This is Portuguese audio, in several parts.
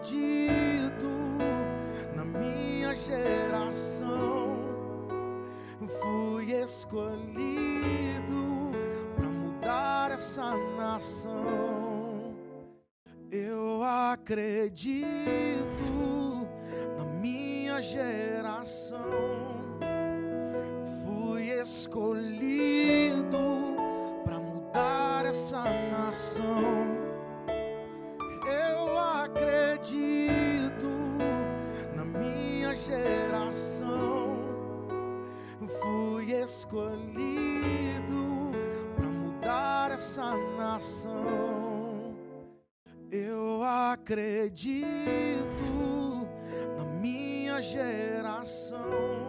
acredito na minha geração. Fui escolhido para mudar essa nação. Eu acredito na minha geração. Fui escolhido para mudar essa nação. Eu acredito na minha geração. Fui escolhido para mudar essa nação. Eu acredito na minha geração.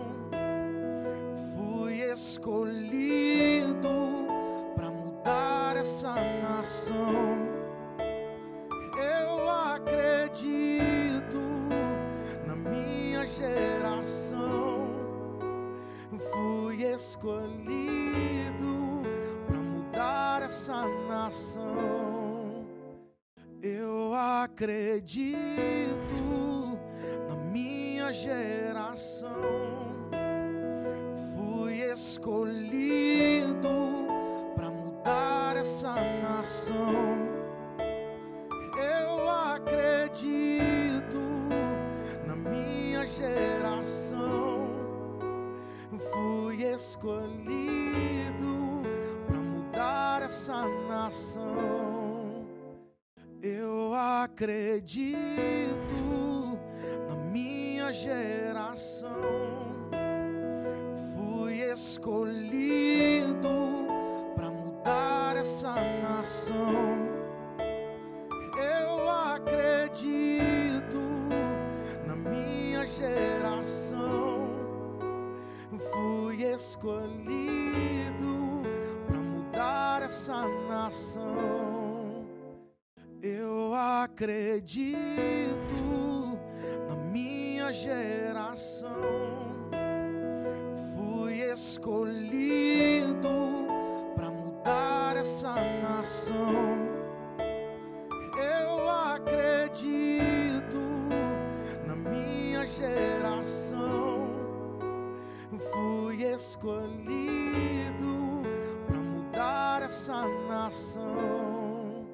Fui escolhido para mudar essa nação. Eu acredito na minha geração. Fui escolhido para mudar essa nação. Eu acredito na minha geração. Fui escolhido para mudar essa nação. Eu acredito na minha geração. Fui escolhido para mudar essa nação. Eu acredito na minha geração. Fui escolhido para mudar essa nação. Eu acredito na minha geração. Fui escolhido para mudar essa nação. Eu acredito na minha geração. Fui escolhido para mudar essa nação. Eu acredito na minha geração. Fui escolhido para mudar essa nação.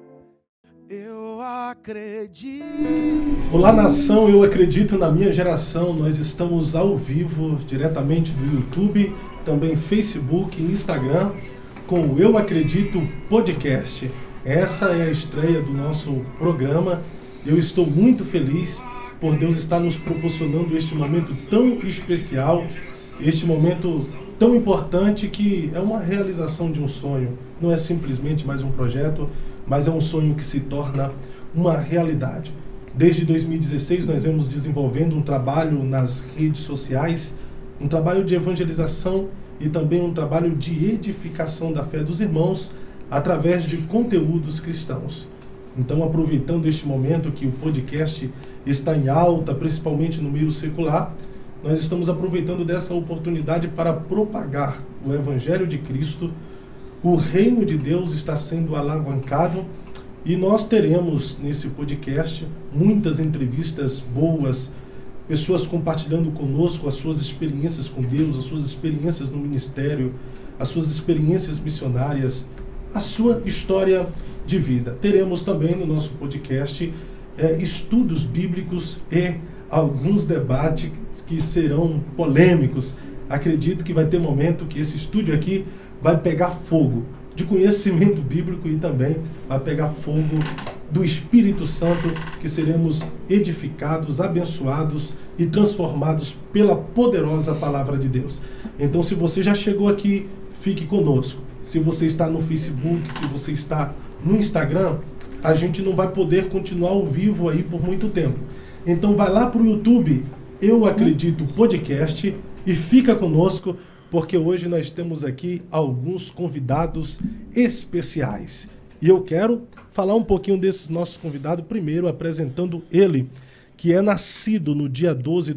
Eu acredito. Olá, nação, eu acredito na minha geração. Nós estamos ao vivo, diretamente do YouTube, também Facebook e Instagram, com o Eu Acredito Podcast. Essa é a estreia do nosso programa. Eu estou muito feliz por Deus estar nos proporcionando este momento tão especial, este momento tão importante, que é uma realização de um sonho. Não é simplesmente mais um projeto, mas é um sonho que se torna uma realidade. Desde 2016 nós vemos desenvolvendo um trabalho nas redes sociais, um trabalho de evangelização e também um trabalho de edificação da fé dos irmãos através de conteúdos cristãos. Então, aproveitando este momento que o podcast está em alta, principalmente no meio secular, nós estamos aproveitando dessa oportunidade para propagar o Evangelho de Cristo. O reino de Deus está sendo alavancado e nós teremos nesse podcast muitas entrevistas boas, pessoas compartilhando conosco as suas experiências com Deus, as suas experiências no ministério, as suas experiências missionárias, a sua história de vida. Teremos também no nosso podcast estudos bíblicos e alguns debates que serão polêmicos. Acredito que vai ter momento que esse estúdio aqui vai pegar fogo de conhecimento bíblico e também vai pegar fogo do Espírito Santo, que seremos edificados, abençoados e transformados pela poderosa palavra de Deus. Então, se você já chegou aqui, fique conosco. Se você está no Facebook, se você está no Instagram, a gente não vai poder continuar ao vivo aí por muito tempo. Então vai lá para o YouTube, Eu Acredito Podcast, e fica conosco, porque hoje nós temos aqui alguns convidados especiais. E eu quero falar um pouquinho desses nossos convidados, primeiro apresentando ele, que é nascido no dia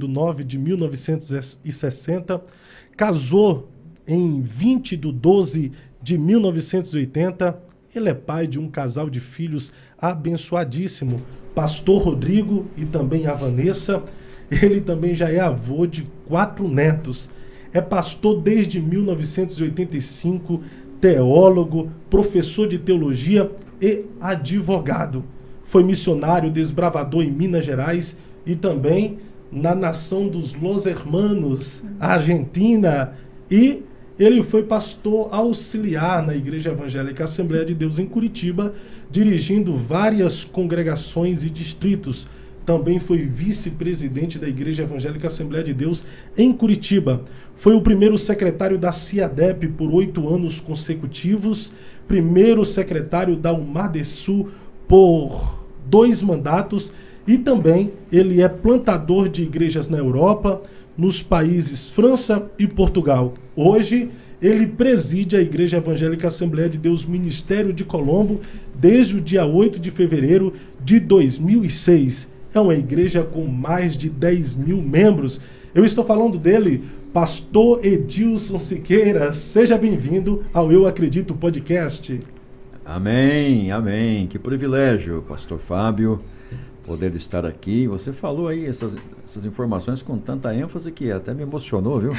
12/9/1960, casou em 20/12/1980, Ele é pai de um casal de filhos abençoadíssimo, pastor Rodrigo e também a Vanessa. Ele também já é avô de 4 netos. É pastor desde 1985, teólogo, professor de teologia e advogado. Foi missionário desbravador em Minas Gerais e também na nação dos Los Hermanos, Argentina. E ele foi pastor auxiliar na Igreja Evangélica Assembleia de Deus em Curitiba, dirigindo várias congregações e distritos. Também foi vice-presidente da Igreja Evangélica Assembleia de Deus em Curitiba. Foi o primeiro secretário da CIADEP por 8 anos consecutivos, primeiro secretário da UMADESU por 2 mandatos, e também ele é plantador de igrejas na Europa, nos países França e Portugal. Hoje, ele preside a Igreja Evangélica Assembleia de Deus Ministério de Colombo desde o dia 8 de fevereiro de 2006. É uma igreja com mais de 10 mil membros. Eu estou falando dele, pastor Edilson Siqueira. Seja bem-vindo ao Eu Acredito Podcast. Amém, amém. Que privilégio, pastor Fábio, poder estar aqui. Você falou aí essas informações com tanta ênfase que até me emocionou, viu?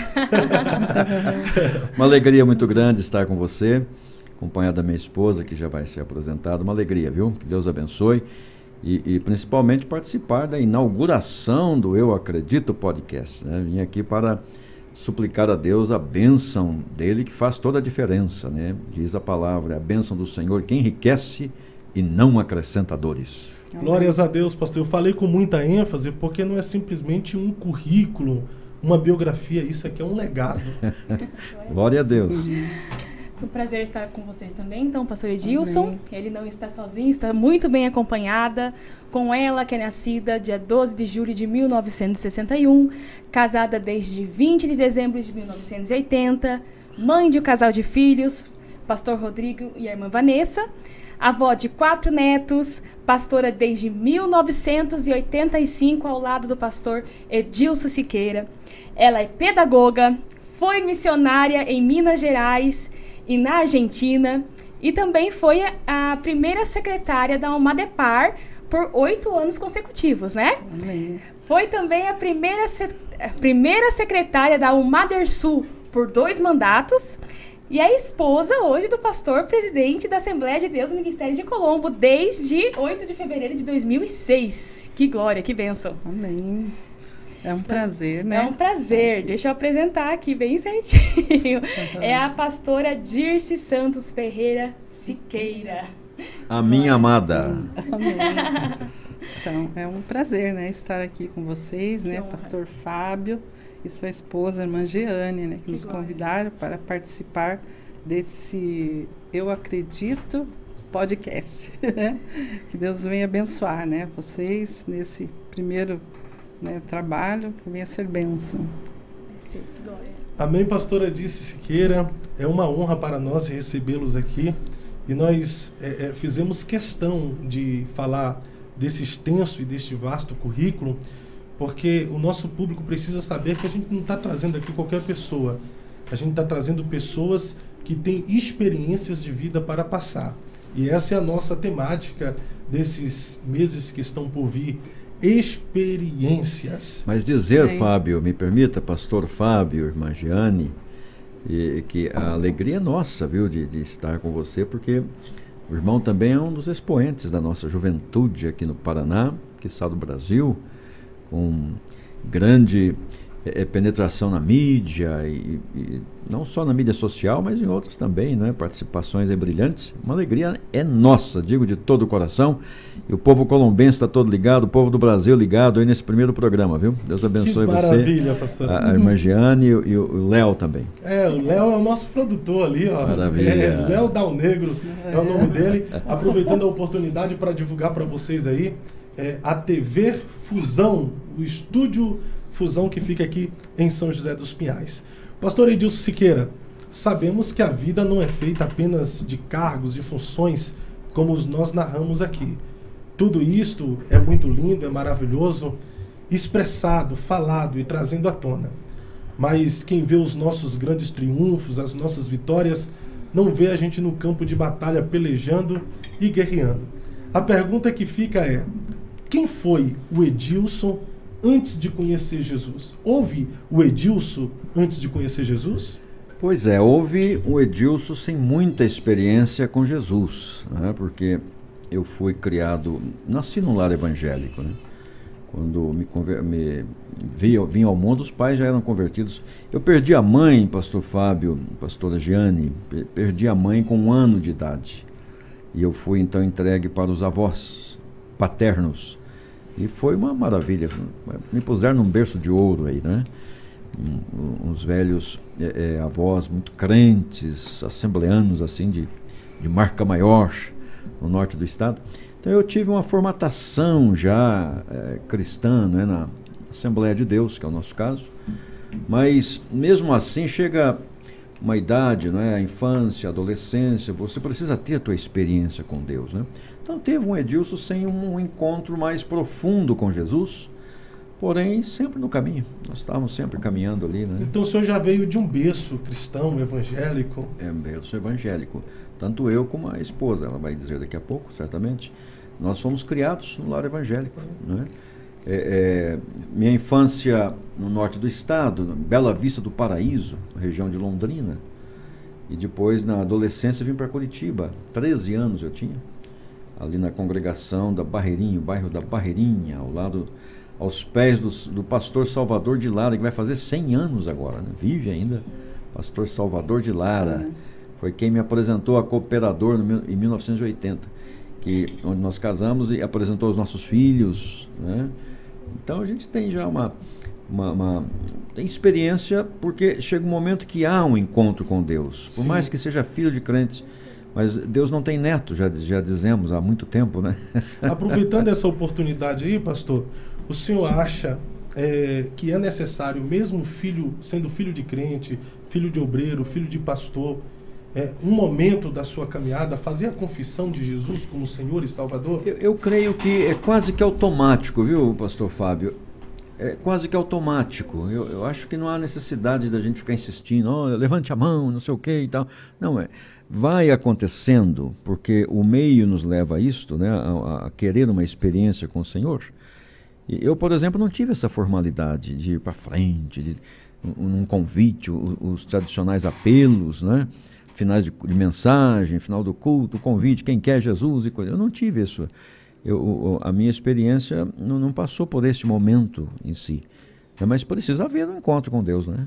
Uma alegria muito grande estar com você, acompanhado da minha esposa, que já vai ser apresentada. Uma alegria, viu? Que Deus abençoe. E principalmente participar da inauguração do Eu Acredito Podcast, né? Vim aqui para suplicar a Deus a bênção dele, que faz toda a diferença, né? Diz a palavra, a bênção do Senhor que enriquece e não acrescenta dores. Glórias a Deus, pastor. Eu falei com muita ênfase porque não é simplesmente um currículo, uma biografia, isso aqui é um legado. Glória a Deus. É um prazer estar com vocês também, então, pastor Edilson. Amém. Ele não está sozinho, está muito bem acompanhada com ela, que é nascida dia 12 de julho de 1961, casada desde 20 de dezembro de 1980, mãe de um casal de filhos, pastor Rodrigo e a irmã Vanessa, avó de 4 netos, pastora desde 1985 ao lado do pastor Edilson Siqueira. Ela é pedagoga, foi missionária em Minas Gerais e na Argentina, e também foi a primeira secretária da UMADEPAR por 8 anos consecutivos, né? Amém. Foi também a primeira secretária da UMADERSUL por 2 mandatos, e a esposa hoje do pastor presidente da Assembleia de Deus no Ministério de Colombo desde 8 de fevereiro de 2006. Que glória, que bênção. Amém. É um prazer, né? É um prazer. Deixa eu apresentar aqui bem certinho. É a pastora Dirce Santos Ferreira Siqueira. A minha amada. Amém. Então, é um prazer, né, estar aqui com vocês, né, pastor Fábio e sua esposa, irmã Jeane, né, que nos convidaram para participar desse Eu Acredito Podcast. Que Deus venha abençoar, né, vocês nesse primeiro, né, trabalho, que venha ser bênção. Amém, pastora Dirce Siqueira. É uma honra para nós recebê-los aqui. E nós fizemos questão de falar desse extenso e deste vasto currículo, porque o nosso público precisa saber que a gente não está trazendo aqui qualquer pessoa. A gente está trazendo pessoas que têm experiências de vida para passar. E essa é a nossa temática desses meses que estão por vir. Experiências. Mas dizer, Fábio, me permita, pastor Fábio, irmã Jeane, que a alegria é nossa, viu, de estar com você, porque o irmão também é um dos expoentes da nossa juventude aqui no Paraná, que está do Brasil, com grande penetração na mídia, e não só na mídia social, mas em outras também, né? Participações brilhantes. Uma alegria é nossa, digo de todo o coração. E o povo colombense está todo ligado, o povo do Brasil ligado aí nesse primeiro programa, viu? Deus abençoe você. Maravilha, pastor. A irmã Jeane e o Léo também. O Léo é o nosso produtor ali, ó. Maravilha. Léo Dal Negro é o nome dele. Aproveitando a oportunidade para divulgar para vocês aí, a TV Fusão, o estúdio Fusão que fica aqui em São José dos Pinhais. Pastor Edilson Siqueira, sabemos que a vida não é feita apenas de cargos, de funções, como nós narramos aqui. Tudo isto é muito lindo, é maravilhoso, expressado, falado e trazendo à tona. Mas quem vê os nossos grandes triunfos, as nossas vitórias, não vê a gente no campo de batalha pelejando e guerreando. A pergunta que fica é: quem foi o Edilson antes de conhecer Jesus? Houve o Edilson antes de conhecer Jesus? Pois é, houve um Edilson sem muita experiência com Jesus, né? Porque eu fui criado, nasci num lar evangélico, né? Quando vim ao mundo, os pais já eram convertidos. Eu perdi a mãe, pastor Fábio, pastora Giane, perdi a mãe com 1 ano de idade. E eu fui então entregue para os avós paternos. E foi uma maravilha. Me puseram num berço de ouro aí, né? Uns velhos avós muito crentes, assembleanos assim de marca maior no norte do estado. Então eu tive uma formatação já cristã, né, na Assembleia de Deus, que é o nosso caso, mas mesmo assim chega uma idade, né, a infância, a adolescência, você precisa ter a tua experiência com Deus, né? Então teve um Edilson sem um encontro mais profundo com Jesus, porém sempre no caminho, nós estávamos sempre caminhando ali, né? Então o senhor já veio de um berço cristão, evangélico? Um berço evangélico, tanto eu como a esposa, ela vai dizer daqui a pouco, certamente. Nós fomos criados no lar evangélico, né? Minha infância no norte do estado, Bela Vista do Paraíso, região de Londrina, e depois na adolescência vim para Curitiba, 13 anos eu tinha, ali na congregação da Barreirinha, o bairro da Barreirinha, aos pés do pastor Salvador de Lara, que vai fazer 100 anos agora, né? Vive ainda, pastor Salvador de Lara, foi quem me apresentou a Cooperador em 1980. Onde nós casamos e apresentou os nossos filhos, né? Então a gente tem já tem experiência, porque chega um momento que há um encontro com Deus, por mais que seja filho de crentes, mas Deus não tem neto, já dizemos há muito tempo, né? Aproveitando essa oportunidade aí, pastor, o senhor acha que é necessário, mesmo sendo filho de crente, filho de obreiro, filho de pastor, um momento da sua caminhada, fazer a confissão de Jesus como Senhor e Salvador? Eu creio que é quase que automático, viu, pastor Fábio? É quase que automático. Eu acho que não há necessidade da gente ficar insistindo, levante a mão, não sei o que e tal. Não, vai acontecendo, porque o meio nos leva a isto, né, a querer uma experiência com o Senhor. E eu, por exemplo, não tive essa formalidade de ir para frente, um convite, os tradicionais apelos, né? Finais de mensagem, final do culto, convite, quem quer Jesus e coisa. Eu não tive isso. A minha experiência não passou por esse momento em si. Mas precisa haver um encontro com Deus, né?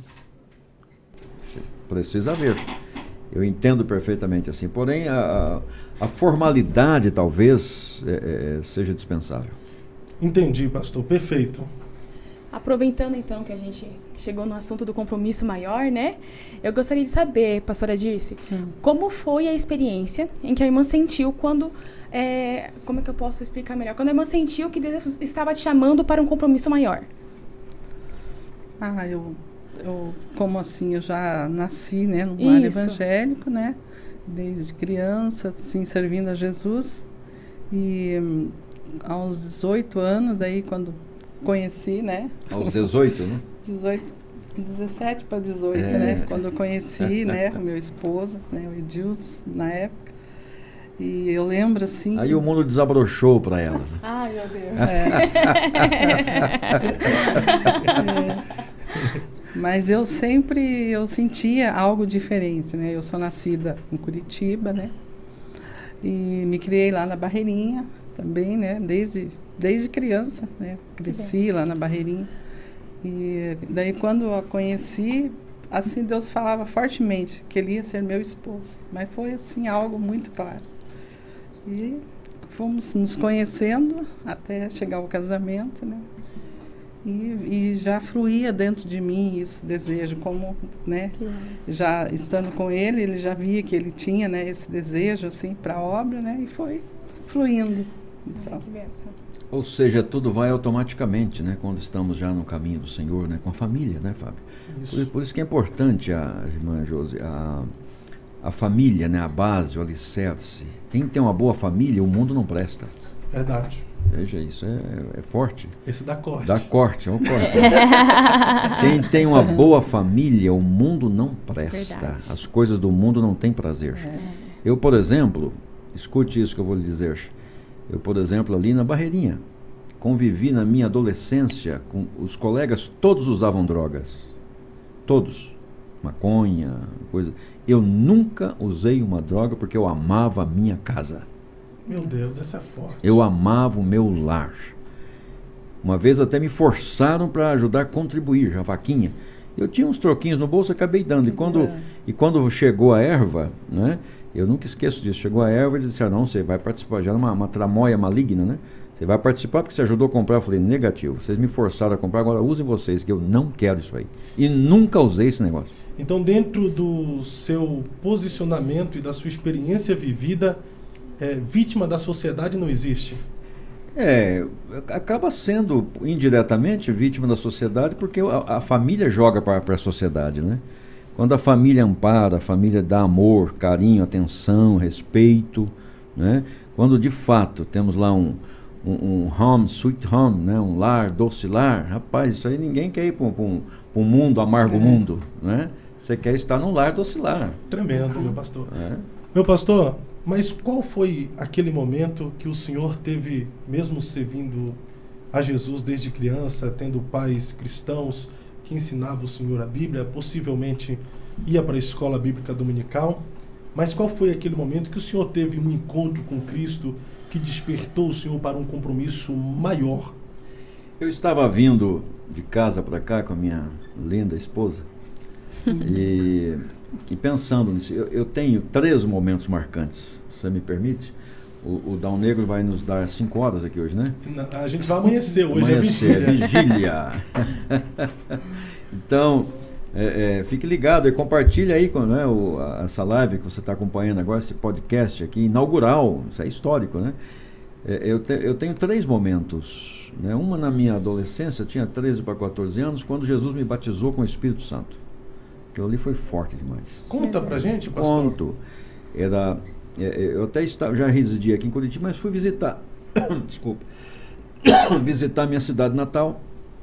Precisa haver. Eu entendo perfeitamente assim. Porém, a formalidade talvez seja dispensável. Entendi, pastor. Perfeito. Aproveitando então que a gente chegou no assunto do compromisso maior, né? Eu gostaria de saber, pastora Dirce, como foi a experiência em que a irmã sentiu quando... como é que eu posso explicar melhor? Quando a irmã sentiu que Deus estava te chamando para um compromisso maior. Como assim, eu já nasci, né, num lar evangélico, né? Desde criança, assim, servindo a Jesus. E aos 18 anos, daí quando... conheci, né? Aos 18, né? 17 para 18, né? Quando eu conheci, né, o meu esposo, né, o Edilson, na época. E eu lembro, assim... Aí o mundo desabrochou para ela. Ai, meu Deus. Mas eu sentia algo diferente, né? Eu sou nascida em Curitiba, né? E me criei lá na Barreirinha também, né? Desde criança, né? Cresci lá na Barreirinha. E daí quando eu a conheci, assim, Deus falava fortemente que ele ia ser meu esposo. Mas foi, assim, algo muito claro. E fomos nos conhecendo até chegar ao casamento, né? E já fluía dentro de mim esse desejo, como, né? Já estando com ele, ele já via que ele tinha, né, esse desejo, assim, para a obra, né? E foi fluindo. Então. Que bênção. Ou seja, tudo vai automaticamente, né? Quando estamos já no caminho do Senhor, né? Com a família, né, Fábio? Por isso que é importante, a irmã Josi, a família, né? A base, o alicerce. Quem tem uma boa família, o mundo não presta. Verdade. Veja, isso é forte. Esse dá corte. Dá corte, é um corte. Quem tem uma boa família, o mundo não presta. Verdade. As coisas do mundo não têm prazer. Eu, por exemplo, escute isso que eu vou lhe dizer. Eu, por exemplo, ali na Barreirinha, convivi na minha adolescência com os colegas, todos usavam drogas. Todos. Maconha, coisa. Eu nunca usei uma droga porque eu amava a minha casa. Meu Deus, essa é forte. Eu amava o meu lar. Uma vez até me forçaram para ajudar a contribuir, a vaquinha. Eu tinha uns troquinhos no bolso, acabei dando. E quando chegou a erva, né, eu nunca esqueço disso, chegou a erva e eles disseram, não, você vai participar, já era uma tramóia maligna, né? Você vai participar porque você ajudou a comprar. Eu falei, negativo, vocês me forçaram a comprar, agora usem vocês, que eu não quero isso aí. E nunca usei esse negócio. Então, dentro do seu posicionamento e da sua experiência vivida, vítima da sociedade não existe? Acaba sendo indiretamente vítima da sociedade porque a família joga para a sociedade, né? Quando a família ampara, a família dá amor, carinho, atenção, respeito, né? Quando de fato temos lá um home, sweet home, né? Um lar, doce lar, rapaz, isso aí ninguém quer ir para um mundo, amargo mundo, né? Você quer estar num lar, doce lar. Tremendo, meu pastor. Meu pastor, mas qual foi aquele momento que o senhor teve, mesmo servindo a Jesus desde criança, tendo pais cristãos que ensinavam o senhor a Bíblia, possivelmente ia para a escola bíblica dominical, mas qual foi aquele momento que o senhor teve um encontro com Cristo que despertou o senhor para um compromisso maior? Eu estava vindo de casa para cá com a minha linda esposa e pensando nisso, eu tenho 3 momentos marcantes, se você me permite. O Dão Negro vai nos dar 5 horas aqui hoje, né? A gente vai amanhecer, hoje amanhecer, é vigília. Então, fique ligado e compartilhe aí né, essa live que você está acompanhando agora, esse podcast aqui, inaugural, isso é histórico, né? Eu tenho 3 momentos, né? Uma na minha adolescência, eu tinha 13 para 14 anos, quando Jesus me batizou com o Espírito Santo. Aquilo ali foi forte demais. Conta pra gente, pastor. Conto. Eu até já residi aqui em Curitiba, mas fui visitar, desculpa, visitar minha cidade natal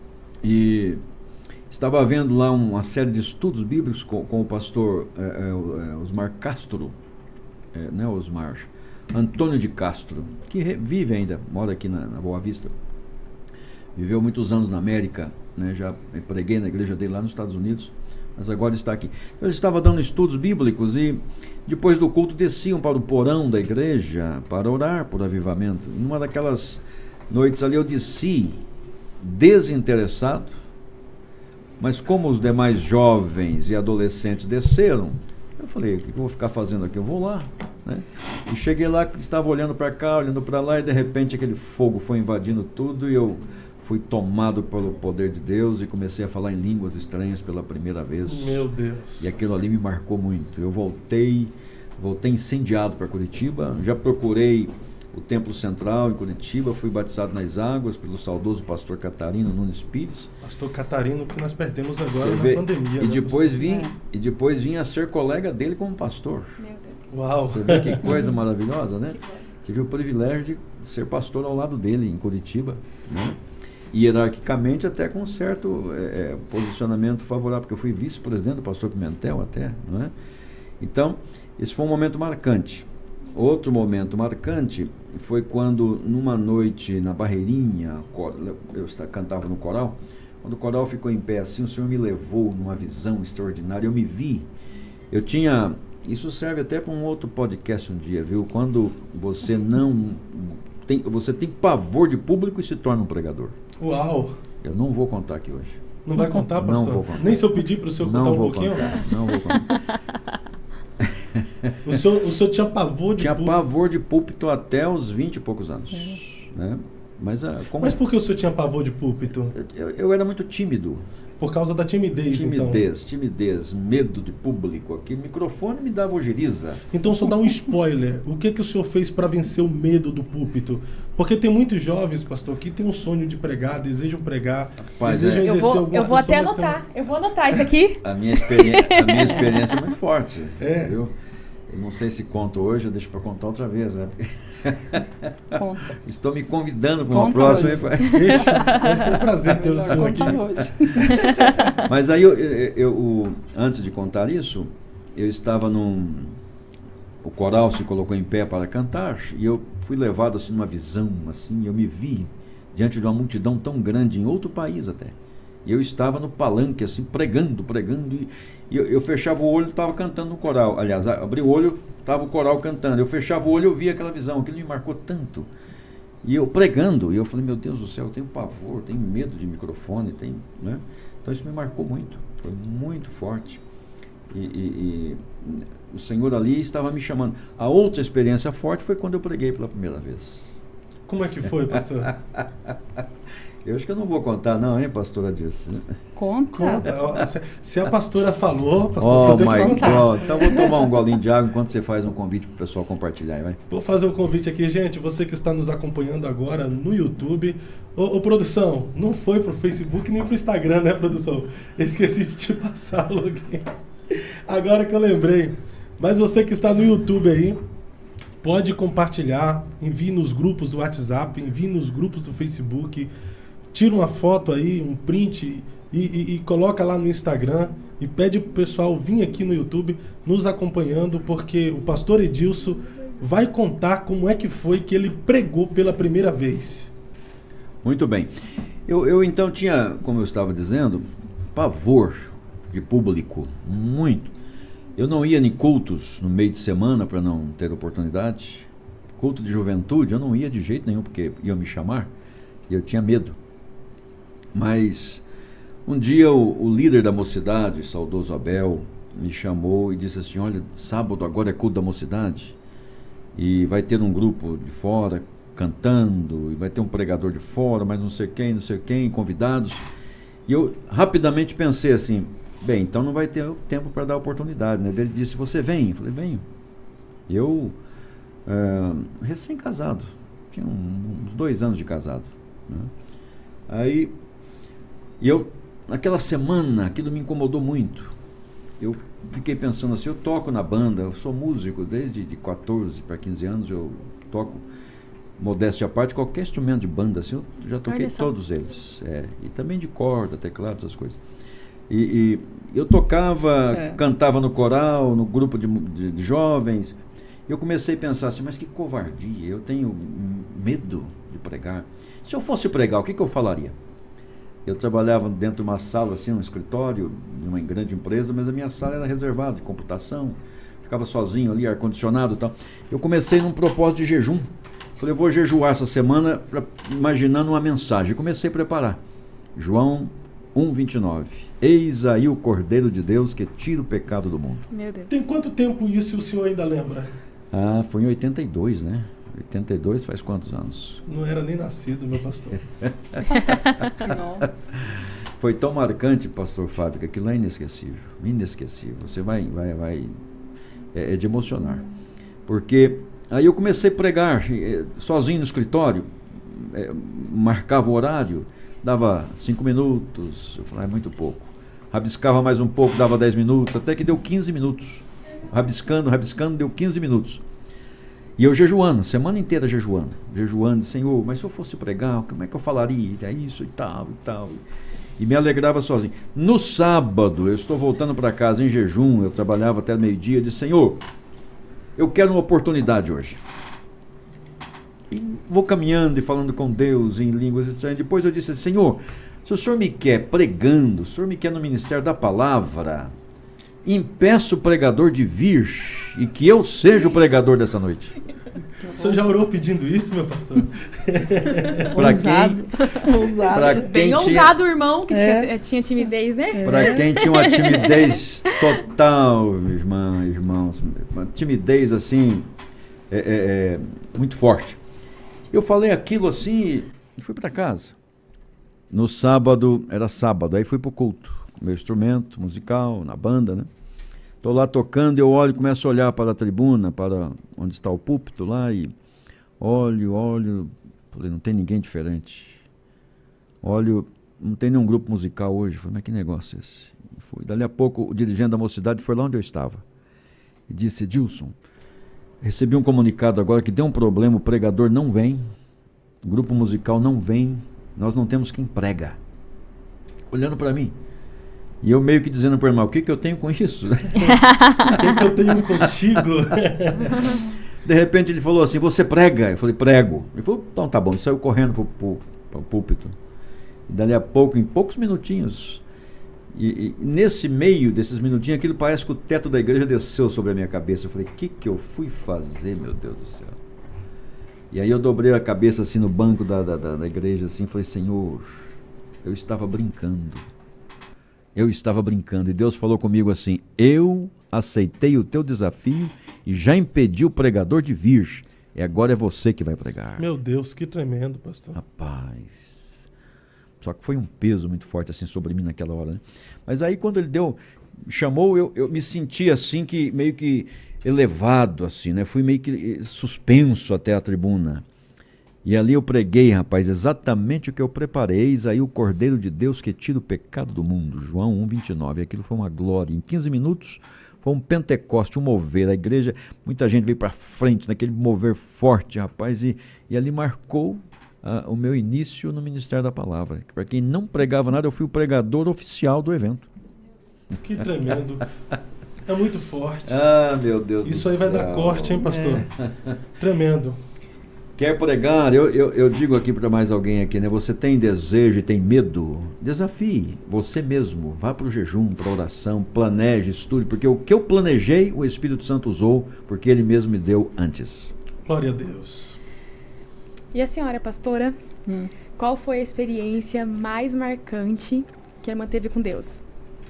e estava vendo lá uma série de estudos bíblicos com o pastor Osmar Castro, não é Osmar, Antônio de Castro, que vive ainda, mora aqui na Boa Vista. Viveu muitos anos na América, né, já preguei na igreja dele lá nos Estados Unidos, mas agora está aqui. Então ele estava dando estudos bíblicos e depois do culto desciam para o porão da igreja para orar por avivamento. Numa daquelas noites ali eu desci desinteressado, mas como os demais jovens e adolescentes desceram, eu falei, o que eu vou ficar fazendo aqui? Eu vou lá, né? E cheguei lá, estava olhando para cá, olhando para lá, e de repente aquele fogo foi invadindo tudo e eu fui tomado pelo poder de Deus e comecei a falar em línguas estranhas pela primeira vez. Meu Deus. E aquilo ali me marcou muito. Eu voltei incendiado para Curitiba, já procurei o Templo Central em Curitiba, fui batizado nas águas pelo saudoso pastor Catarino Nunes Pires. Pastor Catarino, que nós perdemos agora na pandemia. E depois vim a ser colega dele como pastor. Meu Deus. Uau. Você vê que coisa maravilhosa, né? Tive o privilégio de ser pastor ao lado dele em Curitiba, né? Hierarquicamente até com um certo posicionamento favorável, porque eu fui vice-presidente do pastor Pimentel até, não é? Então, esse foi um momento marcante. Outro momento marcante foi quando, numa noite na Barreirinha, eu cantava no coral, quando o coral ficou em pé assim, o Senhor me levou numa visão extraordinária, eu me vi, isso serve até para um outro podcast um dia, viu? Quando você você tem pavor de público e se torna um pregador. Uau! Eu não vou contar aqui hoje. Não vai contar, pastor? Não vou contar. Nem se eu pedir para o senhor contar um pouquinho? Não vou contar. O senhor tinha pavor de púlpito? Tinha pavor de púlpito até os 20 e poucos anos. Né? Mas por que o senhor tinha pavor de púlpito? Eu era muito tímido. Por causa da timidez, então? Timidez, medo de público. Aqui o microfone me dava ojeriza. Então, só dá um spoiler. O que o senhor fez para vencer o medo do púlpito? Porque tem muitos jovens, pastor, que têm um sonho de pregar, desejam pregar, desejam exercer alguma função. Eu vou até anotar. Eu vou anotar isso aqui. A minha experiência é muito forte. É. Viu? Eu não sei se conto hoje, eu deixo para contar outra vez, né? Conta. Estou me convidando para uma próxima. Deixa, vai ser um prazer ter o senhor aqui. Mas aí, antes de contar isso, eu estava o coral se colocou em pé para cantar e eu fui levado assim numa visão, assim, eu me vi diante de uma multidão tão grande em outro país até. E eu estava no palanque assim, pregando, e eu fechava o olho e estava cantando no coral. Aliás, abri o olho, estava o coral cantando. Eu fechava o olho e eu via aquela visão, aquilo me marcou tanto. E eu pregando, e eu falei, meu Deus do céu, eu tenho pavor, tenho medo de microfone, né? Então isso me marcou muito, foi muito forte. E o Senhor ali estava me chamando. A outra experiência forte foi quando eu preguei pela primeira vez. Como é que foi, pastor? Eu acho que eu não vou contar não, hein, pastora Dirce? Conta. Se a pastora falou, pastor, você tem que contar. God. Então vou tomar um golinho de água enquanto você faz um convite para o pessoal compartilhar. Vai. Vou fazer um convite aqui, gente. Você que está nos acompanhando agora no YouTube. Ô, produção, não foi pro Facebook nem pro Instagram, né, produção? Eu esqueci de te passar o login. Agora que eu lembrei. Mas você que está no YouTube aí, pode compartilhar, envie nos grupos do WhatsApp, envie nos grupos do Facebook, tira uma foto aí, um print e coloca lá no Instagram e pede pro pessoal vir aqui no YouTube nos acompanhando, porque o pastor Edilson vai contar como é que foi que ele pregou pela primeira vez. Muito bem. Eu então tinha, como eu estava dizendo, pavor de público, muito. Eu não ia em cultos no meio de semana para não ter oportunidade. Culto de juventude, eu não ia de jeito nenhum, porque iam me chamar e eu tinha medo. Mas um dia o líder da mocidade, saudoso Abel, me chamou e disse assim, olha, sábado agora é culto da mocidade e vai ter um grupo de fora cantando, e vai ter um pregador de fora, mas não sei quem, convidados. E eu rapidamente pensei assim, bem, então não vai ter tempo para dar oportunidade, né? Ele disse, você vem? Eu falei, venho. Eu, recém-casado, tinha uns 2 anos de casado, né? Aí, naquela semana, aquilo me incomodou muito. Eu fiquei pensando assim, eu toco na banda, eu sou músico desde de 14 para 15 anos, eu toco, modéstia à parte, qualquer instrumento de banda, assim, eu já toquei todos eles. E também de corda, teclado, essas coisas. E eu tocava, cantava no coral, no grupo de jovens. Eu comecei a pensar assim, mas que covardia, eu tenho medo de pregar. Se eu fosse pregar, o que eu falaria? Eu trabalhava dentro de uma sala, assim, um escritório de uma grande empresa, mas a minha sala era reservada de computação, ficava sozinho ali, ar-condicionado e tal. Eu comecei num propósito de jejum. Falei, eu vou jejuar essa semana, imaginando uma mensagem. Comecei a preparar. João 1:29. Eis aí o Cordeiro de Deus que tira o pecado do mundo. Meu Deus. Tem quanto tempo isso o senhor ainda lembra? Foi em 82, né? 82 faz quantos anos? Não era nem nascido, meu pastor. Nossa. Foi tão marcante, pastor Fábio, que aquilo é inesquecível. Inesquecível. Você vai é de emocionar. Porque aí eu comecei a pregar sozinho no escritório, marcava o horário, dava 5 minutos, eu falei, é muito pouco. Rabiscava mais um pouco, dava 10 minutos, até que deu 15 minutos. Rabiscando, deu 15 minutos. E eu jejuando, semana inteira jejuando, Senhor, mas se eu fosse pregar, como é que eu falaria? É isso e tal. E me alegrava sozinho. No sábado, eu estou voltando para casa em jejum, eu trabalhava até meio-dia, disse, Senhor, eu quero uma oportunidade hoje. E vou caminhando e falando com Deus em línguas estranhas. Depois eu disse, Senhor, se o Senhor me quer pregando, se o Senhor me quer no ministério da palavra, impeça o pregador de vir e que eu seja o pregador dessa noite. O senhor já orou pedindo isso, meu pastor? Bem ousado o irmão, que tinha timidez, né? Para quem tinha uma timidez total, irmãos, uma timidez assim, muito forte. Eu falei aquilo assim e fui para casa. No sábado, era sábado, aí fui para o culto. Meu instrumento musical, na banda, né? Estou lá tocando, eu olho, começo a olhar para a tribuna, para onde está o púlpito lá, e olho, falei, não tem ninguém diferente. Olho, não tem nenhum grupo musical hoje. Falei, mas que negócio é esse? Dali a pouco, o dirigente da mocidade foi lá onde eu estava. e disse: Edilson, recebi um comunicado agora que deu um problema, o pregador não vem, o grupo musical não vem, nós não temos quem prega. Olhando para mim. E eu meio que dizendo para o irmão: o que eu tenho com isso? O que eu tenho contigo? De repente ele falou assim: você prega? Eu falei: prego. Ele falou: então tá bom. Ele saiu correndo para o púlpito. E dali a pouco, em poucos minutinhos, e nesse meio desses minutinhos, aquilo parece que o teto da igreja desceu sobre a minha cabeça. Eu falei: o que eu fui fazer, meu Deus do céu? E aí eu dobrei a cabeça assim no banco da igreja, assim, falei: Senhor, eu estava brincando. Eu estava brincando. E Deus falou comigo assim: eu aceitei o teu desafio e já impedi o pregador de vir. E agora é você que vai pregar. Meu Deus, que tremendo, pastor. Rapaz. Só que foi um peso muito forte assim sobre mim naquela hora, né? Mas aí quando ele chamou, eu me senti assim, que meio que elevado assim, né? Fui meio que suspenso até a tribuna. E ali eu preguei, rapaz, exatamente o que eu preparei. Eis aí o Cordeiro de Deus que tira o pecado do mundo. João 1,29. Aquilo foi uma glória. Em 15 minutos foi um Pentecoste, um mover. A igreja, muita gente veio para frente, naquele mover forte, rapaz. E ali marcou o meu início no Ministério da Palavra. Para quem não pregava nada, eu fui o pregador oficial do evento. Que tremendo. É muito forte. Ah, meu Deus Isso do aí céu. vai dar corte, hein, pastor? Tremendo. Quer pregar? Eu digo aqui para mais alguém aqui, né? Você tem desejo e tem medo? Desafie você mesmo. Vá para o jejum, para a oração, planeje, estude, porque o que eu planejei, o Espírito Santo usou, porque Ele mesmo me deu antes. Glória a Deus. E a senhora, pastora, qual foi a experiência mais marcante que a manteve com Deus?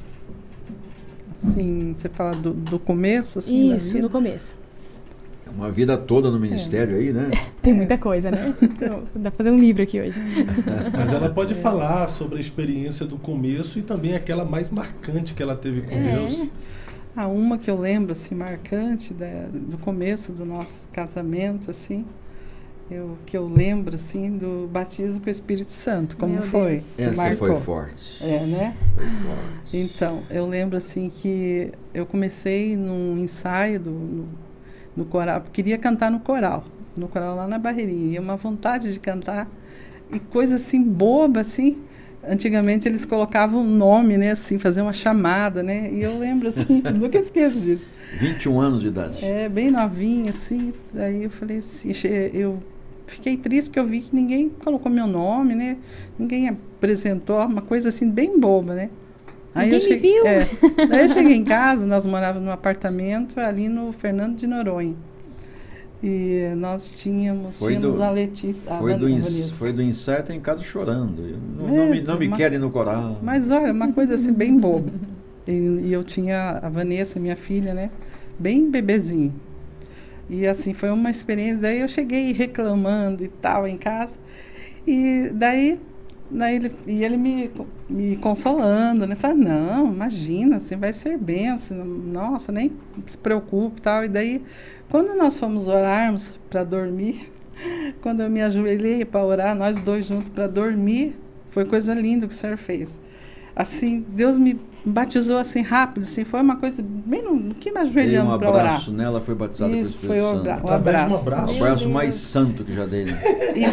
Assim, você fala do começo? Assim, isso, no começo. Uma vida toda no ministério aí, né? Tem muita coisa, né? Dá pra fazer um livro aqui hoje. Mas ela pode falar sobre a experiência do começo e também aquela mais marcante que ela teve com Deus. Uma que eu lembro, assim, marcante do começo do nosso casamento, assim, que eu lembro, assim, do batismo com o Espírito Santo, como foi. Essa foi forte. Né? Foi forte. Então, eu lembro, assim, que eu comecei num ensaio no coral, queria cantar no coral lá na Barreirinha, e uma vontade de cantar, e coisa assim, boba, assim. Antigamente eles colocavam um nome, né, assim, fazer uma chamada, né, e eu lembro, assim, nunca esqueço disso. 21 anos de idade. Bem novinha, assim, daí eu falei assim, eu fiquei triste porque eu vi que ninguém colocou meu nome, né, ninguém apresentou, uma coisa assim, bem boba, né. Aí ninguém me viu? Daí eu cheguei em casa, nós morávamos num apartamento ali no Fernando de Noronha. E nós tínhamos a Letícia. Foi do ensaio em casa chorando. Não me querem no coral. Mas olha, uma coisa assim bem boba. E eu tinha a Vanessa, minha filha, né? Bem bebezinha. E assim, foi uma experiência. Daí eu cheguei reclamando e tal em casa. E daí ele me consolando, né? Falei: não, imagina, assim, vai ser bênção, nossa, nem se preocupe e tal. E daí, quando nós fomos orarmos para dormir, quando eu me ajoelhei para orar, nós dois juntos para dormir, foi coisa linda que o Senhor fez. Assim, Deus me batizou assim rápido, assim, foi uma coisa bem no que me ajoelhamos para orar. Um abraço nela, foi batizada com o Espírito foi Santo. Um abraço. O abraço mais santo que já dei. Né?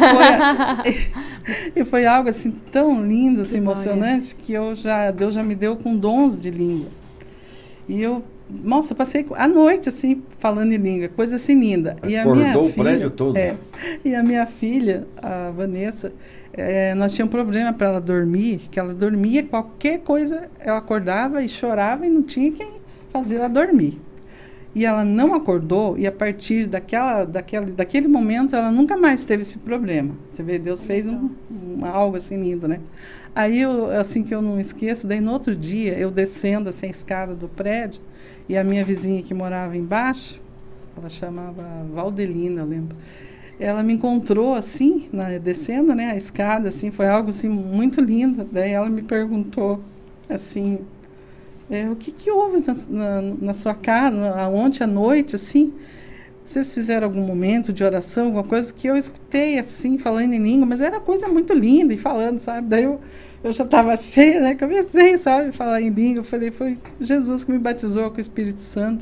E foi algo assim tão lindo, assim, emocionante, que Deus já me deu com dons de língua. E eu, nossa, passei a noite assim falando em língua, coisa assim linda. Acordou o prédio todo. E a minha filha, a Vanessa, nós tínhamos um problema para ela dormir, que ela dormia, qualquer coisa, ela acordava e chorava e não tinha quem fazer ela dormir. E ela não acordou, e a partir daquele momento ela nunca mais teve esse problema. Você vê, Deus fez algo assim lindo, né? Aí, assim que eu não esqueço, daí no outro dia, eu descendo assim, a escada do prédio, e a minha vizinha que morava embaixo, ela chamava Valdelina, eu lembro. Ela me encontrou assim, descendo, né, a escada, assim, foi algo assim muito lindo. Daí ela me perguntou assim, o que houve na sua casa ontem à noite, assim? Vocês fizeram algum momento de oração, alguma coisa? Que eu escutei assim, falando em língua, mas era coisa muito linda e falando, sabe? Daí eu já estava cheia, né? Comecei, sabe, a falar em língua. Eu falei, foi Jesus que me batizou com o Espírito Santo.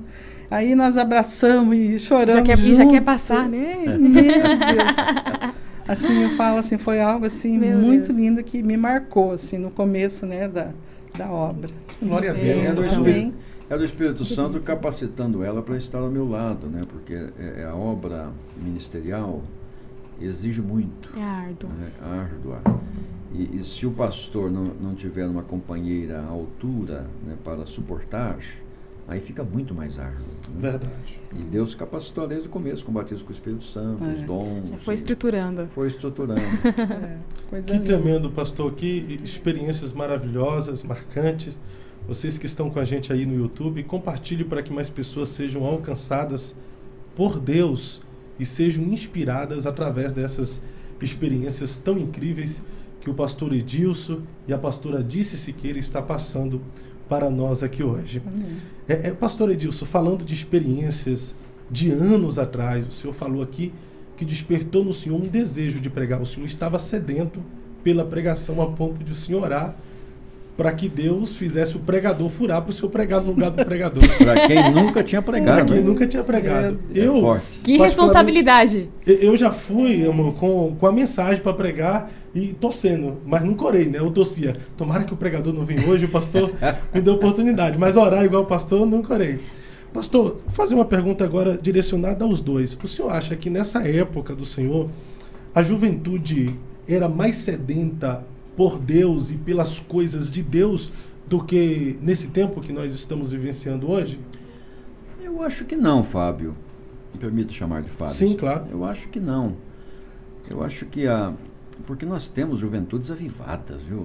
Aí nós abraçamos e choramos já quer passar, né? Meu Deus. Assim, eu falo assim, foi algo assim muito lindo que me marcou assim no começo, né, da obra. Glória a Deus. É do Espírito Santo capacitando ela para estar ao meu lado, né? Porque a obra ministerial exige muito. É árdua. Árdua. E se o pastor não tiver uma companheira à altura, né, para suportar, aí fica muito mais árduo. Né? Verdade. E Deus capacitou desde o começo com o batismo com o Espírito Santo, os dons. Já foi estruturando. Foi estruturando. Que tremendo, pastor. Que experiências maravilhosas, marcantes. Vocês que estão com a gente aí no YouTube, compartilhe para que mais pessoas sejam alcançadas por Deus e sejam inspiradas através dessas experiências tão incríveis que o pastor Edilson e a pastora Dice Siqueira está passando para nós aqui hoje. Pastor Edilson, falando de experiências de anos atrás, o senhor falou aqui que despertou no senhor um desejo de pregar. O senhor estava sedento pela pregação a ponto de o senhor orar para que Deus fizesse o pregador furar para o senhor pregar no lugar do pregador. Para quem nunca tinha pregado. Para quem nunca tinha pregado. Forte. Que responsabilidade. Eu já fui, amor, com a mensagem para pregar e torcendo, mas não corei, né? Eu torcia. Tomara que o pregador não venha hoje, o pastor me deu oportunidade. Mas orar igual o pastor, não corei. Pastor, vou fazer uma pergunta agora direcionada aos dois. O senhor acha que nessa época do Senhor, a juventude era mais sedenta por Deus e pelas coisas de Deus do que nesse tempo que nós estamos vivenciando hoje? Eu acho que não, Fábio. Me permita chamar de Fábio. Sim, claro. Eu acho que não. Eu acho que porque nós temos juventudes avivadas, viu?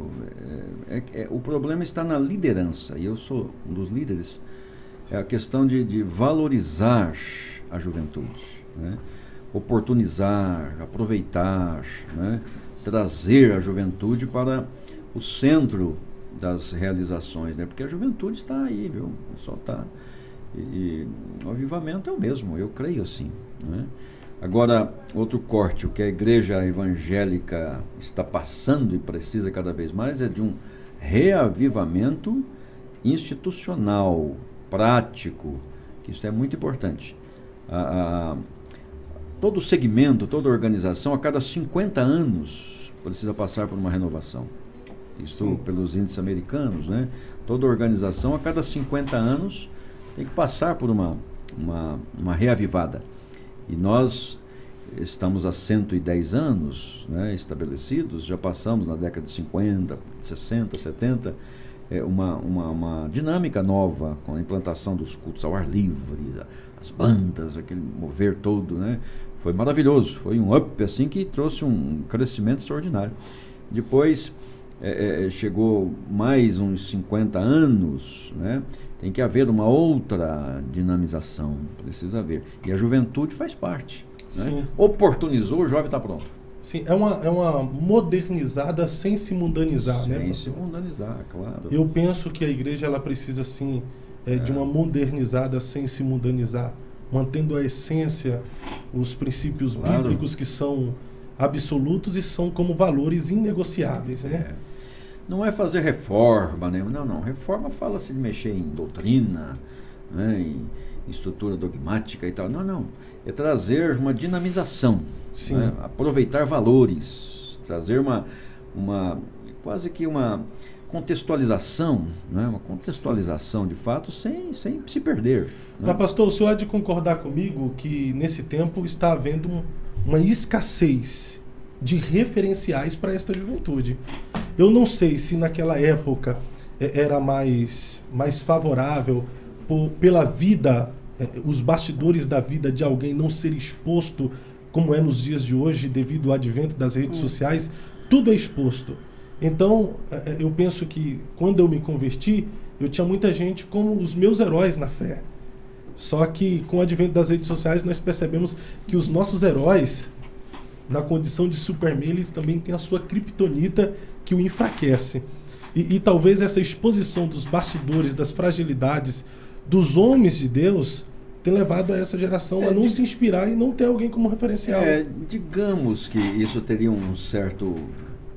O problema está na liderança, e eu sou um dos líderes. É a questão de valorizar a juventude, né? Oportunizar, aproveitar, né? Trazer a juventude para o centro das realizações, né? Porque a juventude está aí, viu? Só está. E o avivamento é o mesmo, eu creio assim, né? Agora, outro corte, o que a igreja evangélica está passando e precisa cada vez mais é de um reavivamento institucional, prático, que isso é muito importante. Todo segmento, toda organização, a cada 50 anos, precisa passar por uma renovação. Isso pelos índices americanos, né? Toda organização, a cada 50 anos, tem que passar por uma reavivada. E nós estamos há 110 anos, né, estabelecidos, já passamos na década de 50, 60, 70, uma dinâmica nova com a implantação dos cultos ao ar livre, as bandas, aquele mover todo, né? Foi maravilhoso, foi um up assim que trouxe um crescimento extraordinário. Depois chegou mais uns 50 anos, né? Tem que haver uma outra dinamização, precisa haver. E a juventude faz parte. Né? Oportunizou, o jovem está pronto. Sim, é uma modernizada sem se mundanizar, né? Sem se mundanizar, claro. Eu penso que a igreja ela precisa, sim, de uma modernizada sem se mundanizar, mantendo a essência, os princípios bíblicos que são absolutos e são como valores inegociáveis, né? Não é fazer reforma, né? Não. Reforma fala-se de mexer em doutrina, né? Em estrutura dogmática e tal. Não. É trazer uma dinamização, né? Aproveitar valores, trazer quase que uma contextualização, né? Uma contextualização de fato sem se perder. Né? Mas, pastor, o senhor há de concordar comigo que nesse tempo está havendo uma escassez de referenciais para esta juventude. Eu não sei se naquela época era mais favorável pela vida, os bastidores da vida de alguém não ser exposto, como é nos dias de hoje, devido ao advento das redes sociais, tudo é exposto. Então, eu penso que quando eu me converti, eu tinha muita gente como os meus heróis na fé. Só que com o advento das redes sociais, nós percebemos que os nossos heróis, na condição de Superman, eles também têm a sua criptonita que o enfraquece. E talvez essa exposição dos bastidores, das fragilidades dos homens de Deus tenha levado a essa geração a não se inspirar e não ter alguém como referencial. Digamos que isso teria um certo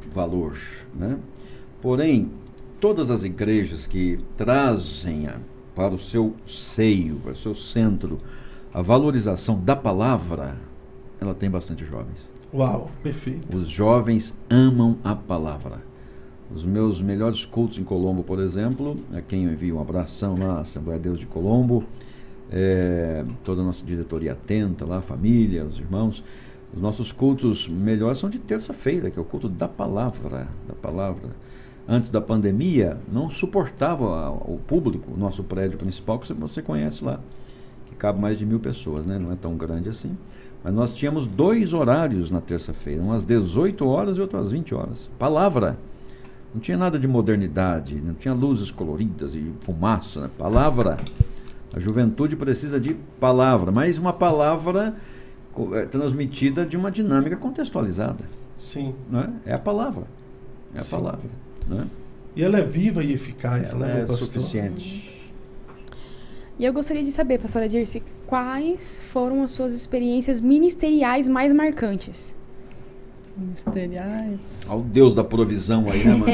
valor, né? Porém, todas as igrejas que trazem para o seu seio, para o seu centro, a valorização da palavra, ela tem bastante jovens. Uau, perfeito. Os jovens amam a palavra. Os meus melhores cultos em Colombo, por exemplo, a quem eu envio um abração lá, Assembleia de Deus de Colombo, toda a nossa diretoria atenta lá, a família, os irmãos. Os nossos cultos melhores são de terça-feira, que é o culto da palavra, da palavra. Antes da pandemia, não suportava o público, o nosso prédio principal, que você conhece lá, que cabe mais de 1.000 pessoas, né? Não é tão grande assim. Mas nós tínhamos 2 horários na terça-feira, umas 18 horas e outras 20 horas. Palavra. Não tinha nada de modernidade, não tinha luzes coloridas e fumaça, né? Palavra. A juventude precisa de palavra, mas uma palavra transmitida de uma dinâmica contextualizada. Sim. Né? É a palavra. É a palavra. Né? E ela é viva e eficaz, ela né, meu pastor? Suficiente. E eu gostaria de saber, pastora Dirce, quais foram as suas experiências ministeriais mais marcantes? Ministeriais. Ao Deus da provisão aí, né, mano?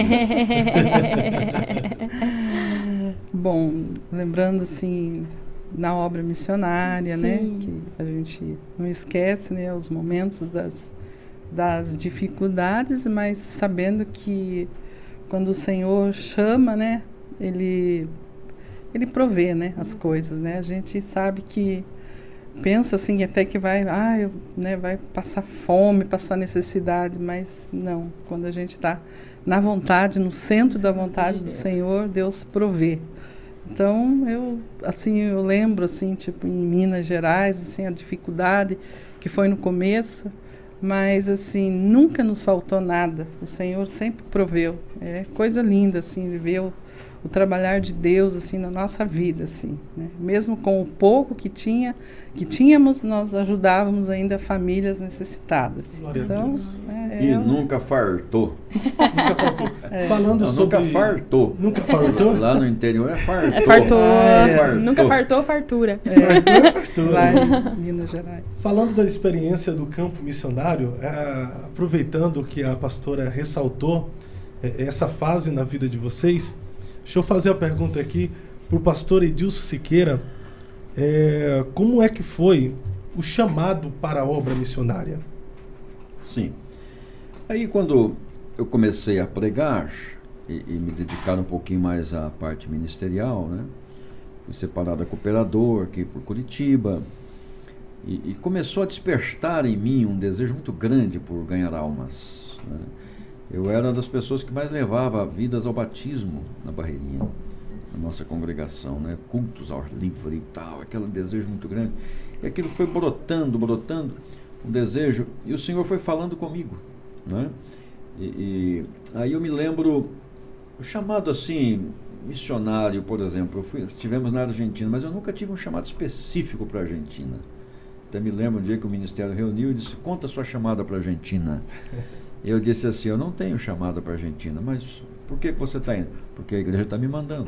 Bom, lembrando assim, na obra missionária, né? Que a gente não esquece, né? Os momentos das dificuldades, mas sabendo que quando o Senhor chama, né? Ele provê, né? As coisas, né? A gente sabe que pensa assim até que vai passar fome, passar necessidade, mas não. Quando a gente está na vontade, no centro da vontade do Senhor, Deus provê. Então, eu lembro, assim, tipo, em Minas Gerais, assim, a dificuldade que foi no começo, mas, assim, nunca nos faltou nada. O Senhor sempre proveu. É coisa linda, assim, ver o trabalhar de Deus, assim, na nossa vida, assim, né? Mesmo com o pouco que tínhamos, nós ajudávamos ainda famílias necessitadas. Glória então, a Deus. Nunca fartou. Nunca fartou. Falando sobre... Nunca fartou. Nunca fartou? Lá no interior fartou. Fartou. Fartou. Nunca fartou, fartura. Fartou. Lá em Minas Gerais. Falando da experiência do campo missionário, aproveitando que a pastora ressaltou essa fase na vida de vocês, deixa eu fazer a pergunta aqui para o pastor Edilson Siqueira. Como é que foi o chamado para a obra missionária? Sim. Aí quando eu comecei a pregar e me dedicar um pouquinho mais à parte ministerial, né? Fui separado da Cooperador aqui por Curitiba e começou a despertar em mim um desejo muito grande por ganhar almas, né? Eu era uma das pessoas que mais levava vidas ao batismo na Barreirinha, na nossa congregação, né? Cultos ao ar livre e tal, aquele desejo muito grande. E aquilo foi brotando, um desejo, e o Senhor foi falando comigo, né? E aí eu me lembro, o chamado assim, missionário, por exemplo, estivemos na Argentina, mas eu nunca tive um chamado específico para a Argentina. Até me lembro um dia que o ministério reuniu e disse, conta a sua chamada para a Argentina. Eu disse assim, eu não tenho chamada para a Argentina, mas por que você está indo? Porque a igreja está me mandando.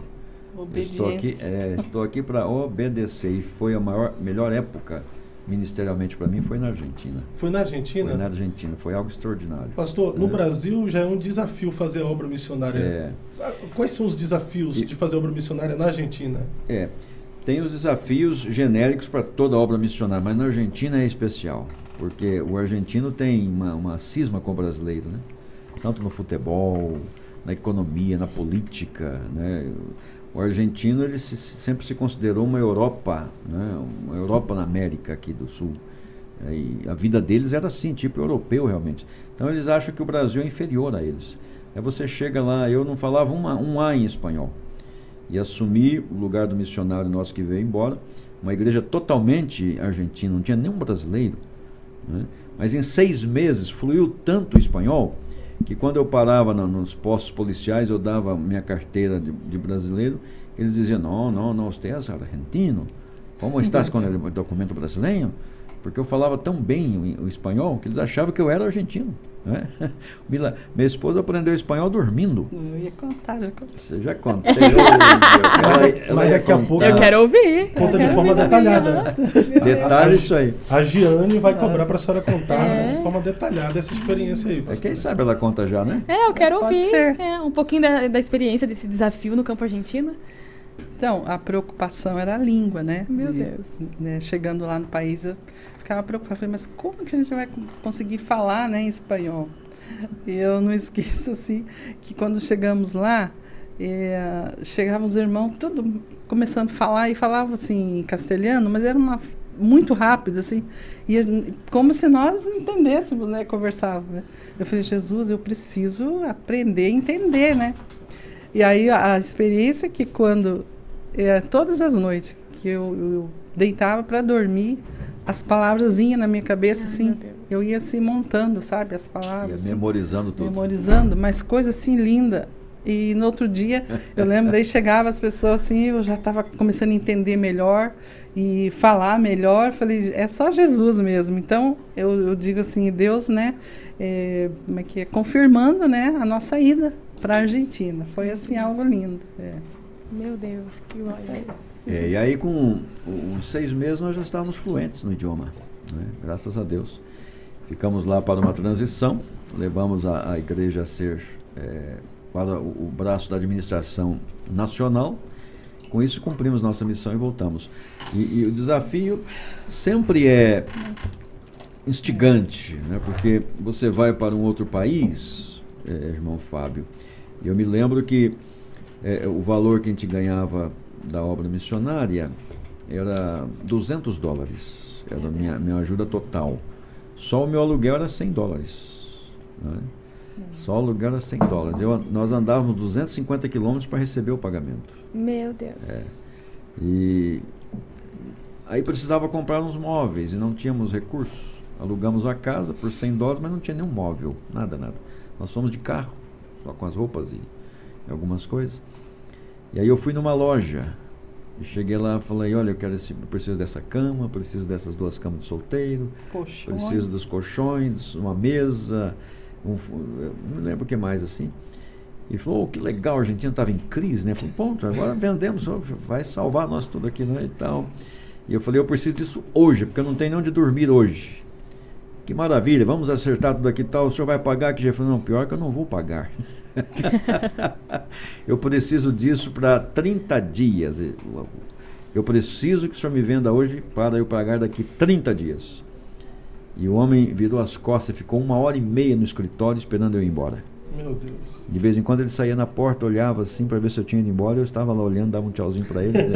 Estou aqui para obedecer. E foi a melhor época ministerialmente para mim, foi na Argentina. Foi na Argentina? Foi na Argentina, foi algo extraordinário. Pastor, no Brasil já é um desafio fazer obra missionária. Quais são os desafios de fazer obra missionária na Argentina? Tem os desafios genéricos para toda obra missionária, mas na Argentina é especial. Porque o argentino tem uma cisma com o brasileiro, né? Tanto no futebol, na economia, na política, né? O argentino ele sempre se considerou uma Europa, né? Uma Europa na América aqui do Sul. E a vida deles era assim, tipo europeu realmente. Então eles acham que o Brasil é inferior a eles. Aí você chega lá, eu não falava um A em espanhol. E assumi o lugar do missionário nosso que veio embora, uma igreja totalmente argentina, não tinha nenhum brasileiro. Né? Mas em 6 meses fluiu tanto o espanhol que quando eu parava nos postos policiais, eu dava minha carteira de brasileiro, eles diziam, não, você é argentino? Como estás com o documento brasileiro? Porque eu falava tão bem o espanhol que eles achavam que eu era argentino. Né? Minha esposa aprendeu espanhol dormindo. Eu ia contar, Você já contei. Mas daqui a pouco eu quero ouvir. Conta de forma detalhada. Detalhe isso aí. A Giane vai cobrar para a senhora contar de forma detalhada essa experiência aí. Quem sabe ela conta já, né? Eu quero Pode ouvir ser. um pouquinho da experiência desse desafio no campo argentino. Então, a preocupação era a língua, né? Meu Deus. Né, chegando lá no país, eu ficava preocupada. Falei, mas como que a gente vai conseguir falar, né, em espanhol? E eu não esqueço, assim, que quando chegamos lá, chegavam os irmãos, tudo começando a falar, e falavam, assim, em castelhano, mas era muito rápido, assim, e como se nós entendêssemos, né, conversávamos, né? Eu falei, Jesus, eu preciso aprender a entender, né? E aí a experiência é que quando, todas as noites que eu deitava para dormir, as palavras vinham na minha cabeça, assim, eu ia assim montando, sabe, as palavras. Ia assim, memorizando tudo. Memorizando, mas coisa assim linda. E no outro dia, eu lembro, daí chegava as pessoas assim, eu já estava começando a entender melhor e falar melhor. Falei, é só Jesus mesmo. Então, eu digo assim, Deus, né, como é que é? Confirmando, né, a nossa ida para a Argentina. Foi assim, algo lindo. Meu Deus, que glória. E aí, com uns 6 meses, nós já estávamos fluentes no idioma, né? Graças a Deus. Ficamos lá para uma transição, levamos a igreja a ser para o braço da administração nacional. Com isso, cumprimos nossa missão e voltamos. E o desafio sempre é instigante, né? Porque você vai para um outro país, irmão Fábio, e eu me lembro que o valor que a gente ganhava da obra missionária era $200, era a minha ajuda total. Só o meu aluguel era $100, né? Só o aluguel era $100. Nós andávamos 250 quilômetros para receber o pagamento. Meu Deus. E aí precisava comprar uns móveis e não tínhamos recursos. Alugamos a casa por $100, mas não tinha nenhum móvel, nada. Nós fomos de carro, só com as roupas e algumas coisas. E aí eu fui numa loja e cheguei lá e falei, olha, eu preciso dessa cama, preciso dessas 2 camas de solteiro, preciso dos colchões, uma mesa, não me lembro o que mais assim. E falou, que legal, a Argentina estava em crise, né? Eu falei, ponto, agora vendemos, vai salvar nós tudo aqui, né? E tal. E eu falei, eu preciso disso hoje, porque eu não tenho nem onde dormir hoje. Que maravilha, vamos acertar tudo aqui e tal, o senhor vai pagar? Que já falou, não, pior que eu não vou pagar. Eu preciso disso para 30 dias. Eu preciso que o senhor me venda hoje para eu pagar daqui 30 dias. E o homem virou as costas e ficou 1h30 no escritório esperando eu ir embora. Meu Deus. De vez em quando ele saía na porta, olhava assim para ver se eu tinha ido embora. Eu estava lá olhando, dava um tchauzinho para ele.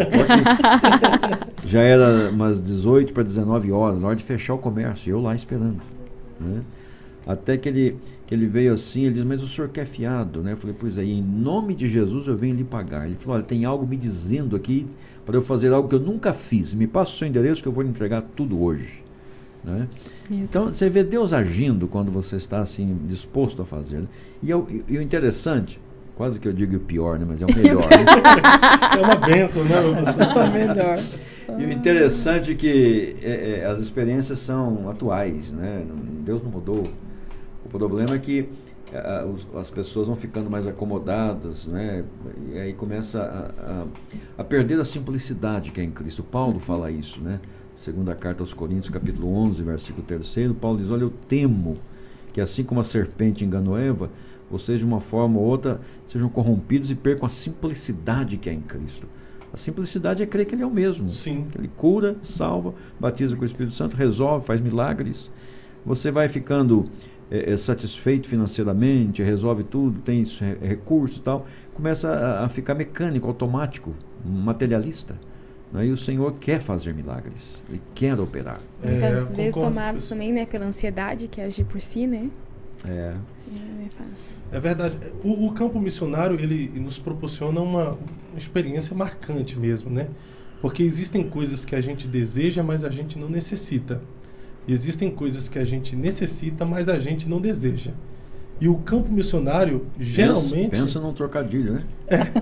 Já era umas 18 para 19 horas, na hora de fechar o comércio. E eu lá esperando, né? Até que ele veio assim, ele disse, mas o senhor quer fiado, né? Eu falei, pois aí, em nome de Jesus eu venho lhe pagar. Ele falou, olha, tem algo me dizendo aqui para eu fazer algo que eu nunca fiz. Me passa o seu endereço que eu vou lhe entregar tudo hoje, né? Então, você vê Deus agindo quando você está assim, disposto a fazer, né? E o interessante, quase que eu digo o pior, né? Mas é o melhor, né? É uma bênção, né? É o melhor. E o interessante é que as experiências são atuais, né? Deus não mudou. O problema é que as pessoas vão ficando mais acomodadas, né? E aí começa a perder a simplicidade que é em Cristo. Paulo fala isso, né? Segunda carta aos Coríntios, capítulo 11, versículo 3, Paulo diz, olha, eu temo que assim como a serpente enganou Eva, vocês de uma forma ou outra sejam corrompidos e percam a simplicidade que é em Cristo. A simplicidade é crer que Ele é o mesmo. Sim. Ele cura, salva, batiza com o Espírito Santo, resolve, faz milagres. Você vai ficando satisfeito financeiramente, resolve tudo, tem recurso e tal, começa a ficar mecânico, automático, materialista. E o Senhor quer fazer milagres, Ele quer operar. Muitas vezes tomados também, né, pela ansiedade que agir por si, né? Não é fácil. É verdade. O campo missionário, ele nos proporciona uma experiência marcante mesmo, né? Porque existem coisas que a gente deseja, mas a gente não necessita. E existem coisas que a gente necessita, mas a gente não deseja. E o campo missionário, geralmente... Pensa num trocadilho, né?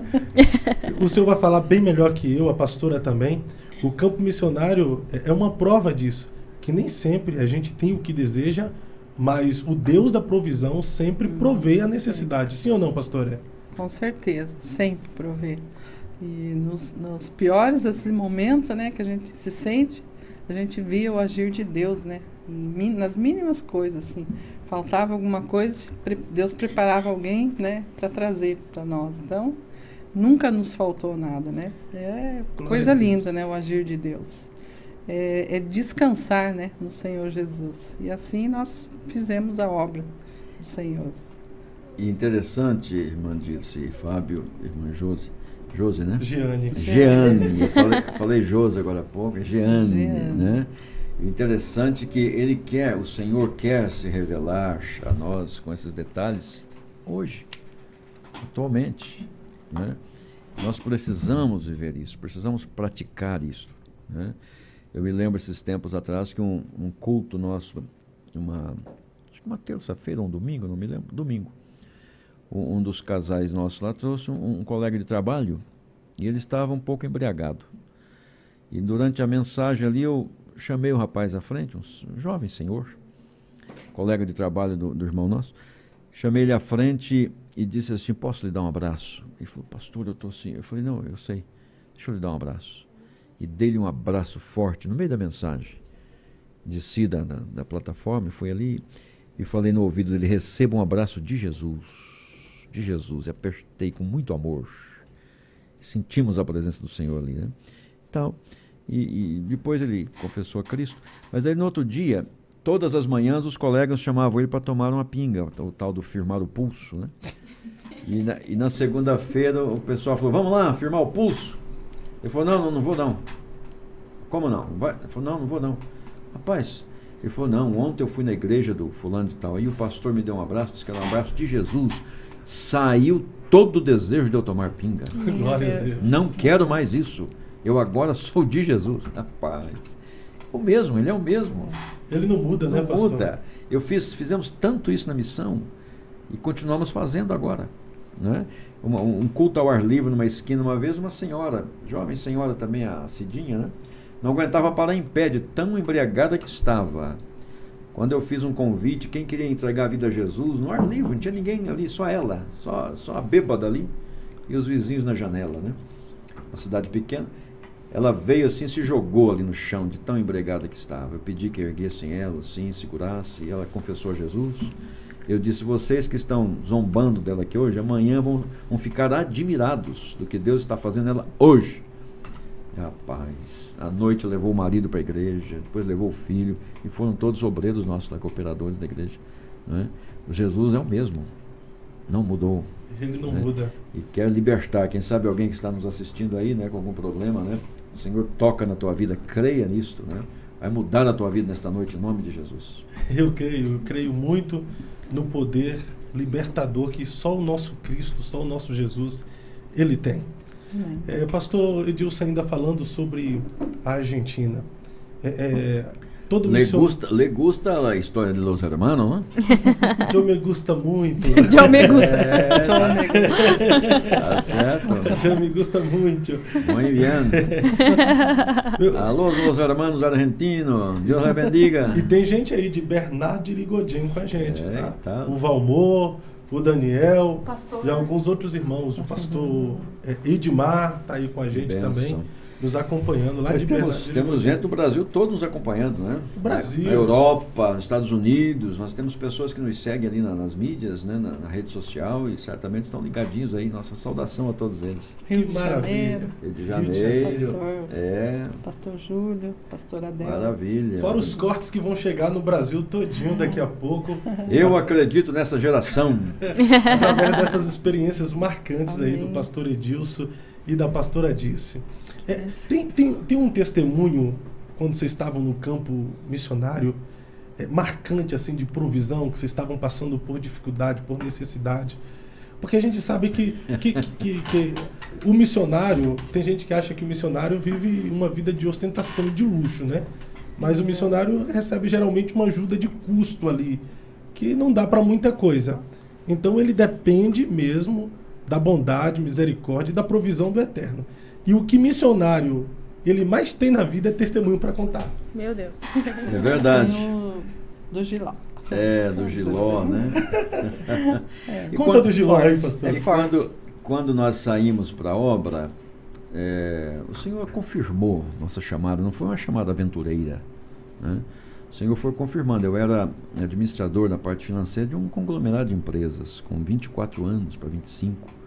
O senhor vai falar bem melhor que eu, a pastora também. O campo missionário é uma prova disso. Que nem sempre a gente tem o que deseja, mas o Deus da provisão sempre provê a necessidade. Sim ou não, pastora? Com certeza, sempre provê. E nos piores desses momentos, né, que a gente se sente, a gente via o agir de Deus, né? Nas mínimas coisas, assim. Faltava alguma coisa, Deus preparava alguém, né, para trazer para nós. Então, nunca nos faltou nada, né? É coisa linda, né? O agir de Deus. É descansar, né, no Senhor Jesus. E assim nós fizemos a obra do Senhor. E interessante, irmã Dirce, Fábio, irmã Josi, né? Jeane. Falei Josi agora há pouco, é Jeane, né? E interessante que o Senhor quer se revelar a nós com esses detalhes hoje, atualmente, né? Nós precisamos viver isso, precisamos praticar isso, né? Eu me lembro esses tempos atrás que um culto nosso, acho que uma terça-feira ou um domingo, não me lembro, domingo, um dos casais nossos lá trouxe um colega de trabalho e ele estava um pouco embriagado. E durante a mensagem ali eu chamei o rapaz à frente, um jovem senhor, colega de trabalho do irmão nosso, chamei ele à frente e disse assim, posso lhe dar um abraço? Ele falou, pastor, eu estou assim. Eu falei, não, eu sei, deixa eu lhe dar um abraço. E dei-lhe um abraço forte no meio da mensagem. Desci da plataforma, fui ali e falei no ouvido dele, receba um abraço de Jesus. De Jesus. E apertei com muito amor. Sentimos a presença do Senhor ali, né? Então, e depois ele confessou a Cristo. Mas aí no outro dia, todas as manhãs os colegas chamavam ele para tomar uma pinga, o tal do firmar o pulso, né? E na segunda-feira o pessoal falou, vamos lá, firmar o pulso. Ele falou, não vou não. Como não? Ele falou, não vou não. Rapaz, ele falou, não, ontem eu fui na igreja do fulano de tal, aí o pastor me deu um abraço, disse que era um abraço de Jesus. Saiu todo o desejo de eu tomar pinga. Glória a Deus. Não quero mais isso. Eu agora sou de Jesus. Rapaz, ele é o mesmo. Ele não muda, né, pastor? Não muda. Fizemos tanto isso na missão e continuamos fazendo agora, né? Um culto ao ar livre numa esquina uma vez, uma senhora, jovem senhora também, a Cidinha, né? Não aguentava parar em pé de tão embriagada que estava. Quando eu fiz um convite, quem queria entregar a vida a Jesus, no ar livre, não tinha ninguém ali, só ela, só a bêbada ali e os vizinhos na janela, né? Uma cidade pequena. Ela veio assim, se jogou ali no chão de tão embriagada que estava. Eu pedi que erguessem ela, assim, segurasse, e ela confessou a Jesus. Eu disse, vocês que estão zombando dela aqui hoje, amanhã vão ficar admirados do que Deus está fazendo nela hoje. Rapaz, à noite levou o marido para a igreja, depois levou o filho, e foram todos obreiros nossos, cooperadores da igreja, né? O Jesus é o mesmo, não mudou. Ele não muda. E quer libertar, quem sabe alguém que está nos assistindo aí, né, com algum problema, né? O Senhor toca na tua vida, creia nisto, né? Vai mudar a tua vida nesta noite, em nome de Jesus. Eu creio muito no poder libertador que só o nosso Cristo, só o nosso Jesus, Ele tem. Pastor Edilson, ainda falando sobre a Argentina. Le gusta a história de los hermanos, né? Eu me gusta muito. Eu me gusta. Tá certo. Eu me gusta muito. Muito bem. Alô, los hermanos argentinos. Deus les bendiga. E tem gente aí de Bernardo de Rigodinho com a gente, tá? O Valmor, o Daniel e alguns outros irmãos. O pastor Edmar tá aí com a gente também, nos acompanhando lá. Mas temos gente do Brasil todo nos acompanhando, né? Brasil. Na Europa, nos Estados Unidos, nós temos pessoas que nos seguem ali nas mídias, né? Na rede social, e certamente estão ligadinhos aí. Nossa saudação a todos eles. Que maravilha. Rio de Janeiro. Pastor Júlio, pastor Adel. Maravilha. Fora os cortes que vão chegar no Brasil todinho daqui a pouco. Eu acredito nessa geração. Através dessas experiências marcantes aí do pastor Edilson e da pastora Dirce. Tem um testemunho, quando vocês estavam no campo missionário, marcante assim de provisão, que vocês estavam passando por dificuldade, por necessidade? Porque a gente sabe que o missionário, tem gente que acha que o missionário vive uma vida de ostentação, de luxo, né? Mas o missionário recebe geralmente uma ajuda de custo ali, que não dá para muita coisa. Então ele depende mesmo da bondade, misericórdia e da provisão do Eterno. E o que missionário ele mais tem na vida é testemunho para contar. Meu Deus. É verdade. Do Giló. Do Giló, né? Conta do Giló aí, pastor. Quando nós saímos para a obra, o Senhor confirmou nossa chamada, não foi uma chamada aventureira, né? O Senhor foi confirmando. Eu era administrador da parte financeira de um conglomerado de empresas, com 24 anos para 25.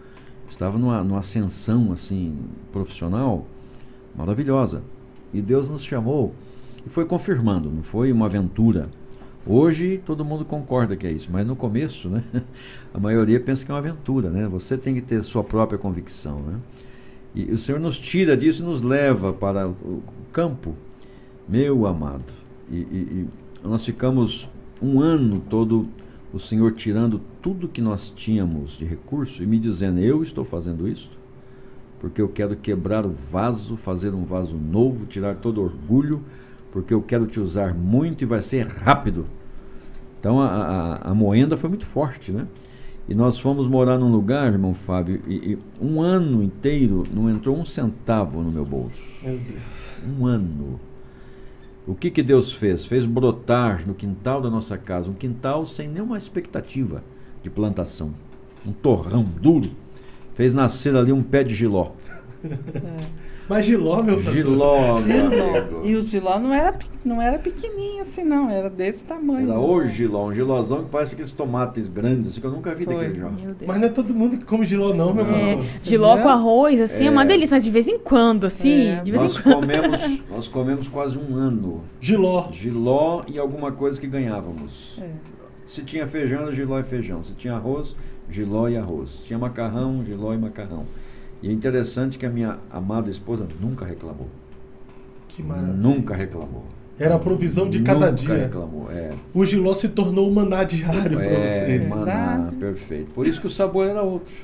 estava numa ascensão assim profissional maravilhosa. E Deus nos chamou e foi confirmando, não foi uma aventura. Hoje todo mundo concorda que é isso, mas no começo, né, a maioria pensa que é uma aventura, né? Você tem que ter sua própria convicção, né? E o Senhor nos tira disso e nos leva para o campo, meu amado. E nós ficamos um ano todo, o Senhor tirando tudo que nós tínhamos de recurso e me dizendo, eu estou fazendo isso, porque eu quero quebrar o vaso, fazer um vaso novo, tirar todo orgulho, porque eu quero te usar muito e vai ser rápido. Então a moenda foi muito forte, né? E nós fomos morar num lugar, irmão Fábio, e um ano inteiro não entrou um centavo no meu bolso. Meu Deus. Um ano. O que Deus fez? Fez brotar no quintal da nossa casa, um quintal sem nenhuma expectativa de plantação. Um torrão duro. Fez nascer ali um pé de jiló. Mas jiló, meu pastor. Jiló, meu amigo. E o jiló não era pequenininho assim, não. Era desse tamanho. Era o jiló, um jilózão que parece aqueles tomates grandes, assim, que eu nunca vi daquele já. Mas não é todo mundo que come jiló não, meu pastor. Jiló com arroz, assim, é uma delícia, mas de vez em quando, assim, de vez em quando. Nós comemos quase um ano. Jiló. Jiló e alguma coisa que ganhávamos. Se tinha feijão, era jiló e feijão. Se tinha arroz, jiló e arroz. Se tinha macarrão, jiló e macarrão. E é interessante que a minha amada esposa nunca reclamou. Que maravilha. Nunca reclamou. Era a provisão de cada dia. Nunca reclamou, O jiló se tornou o maná diário para vocês. Maná, perfeito. Por isso que o sabor era outro.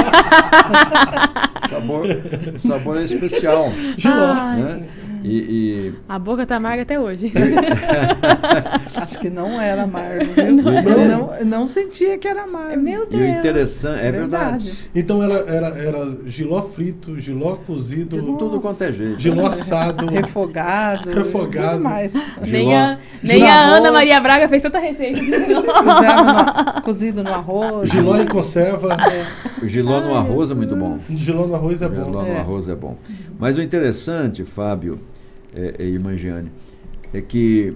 O sabor é especial. Jiló. Né? A boca tá amarga até hoje. Acho que não era amargo, viu? Não sentia que era amargo. Meu Deus. E o interessante, é verdade. Então era jiló frito, jiló cozido, tudo quanto é jeito. Jiló assado, refogado. Tudo mais. Nem a Ana Maria Braga fez tanta receita. Cozido no arroz. Jiló em conserva. O jiló no arroz é muito bom. Jiló no arroz é bom. Jiló no arroz é bom. Mas o interessante, Fábio, irmã Giane, é que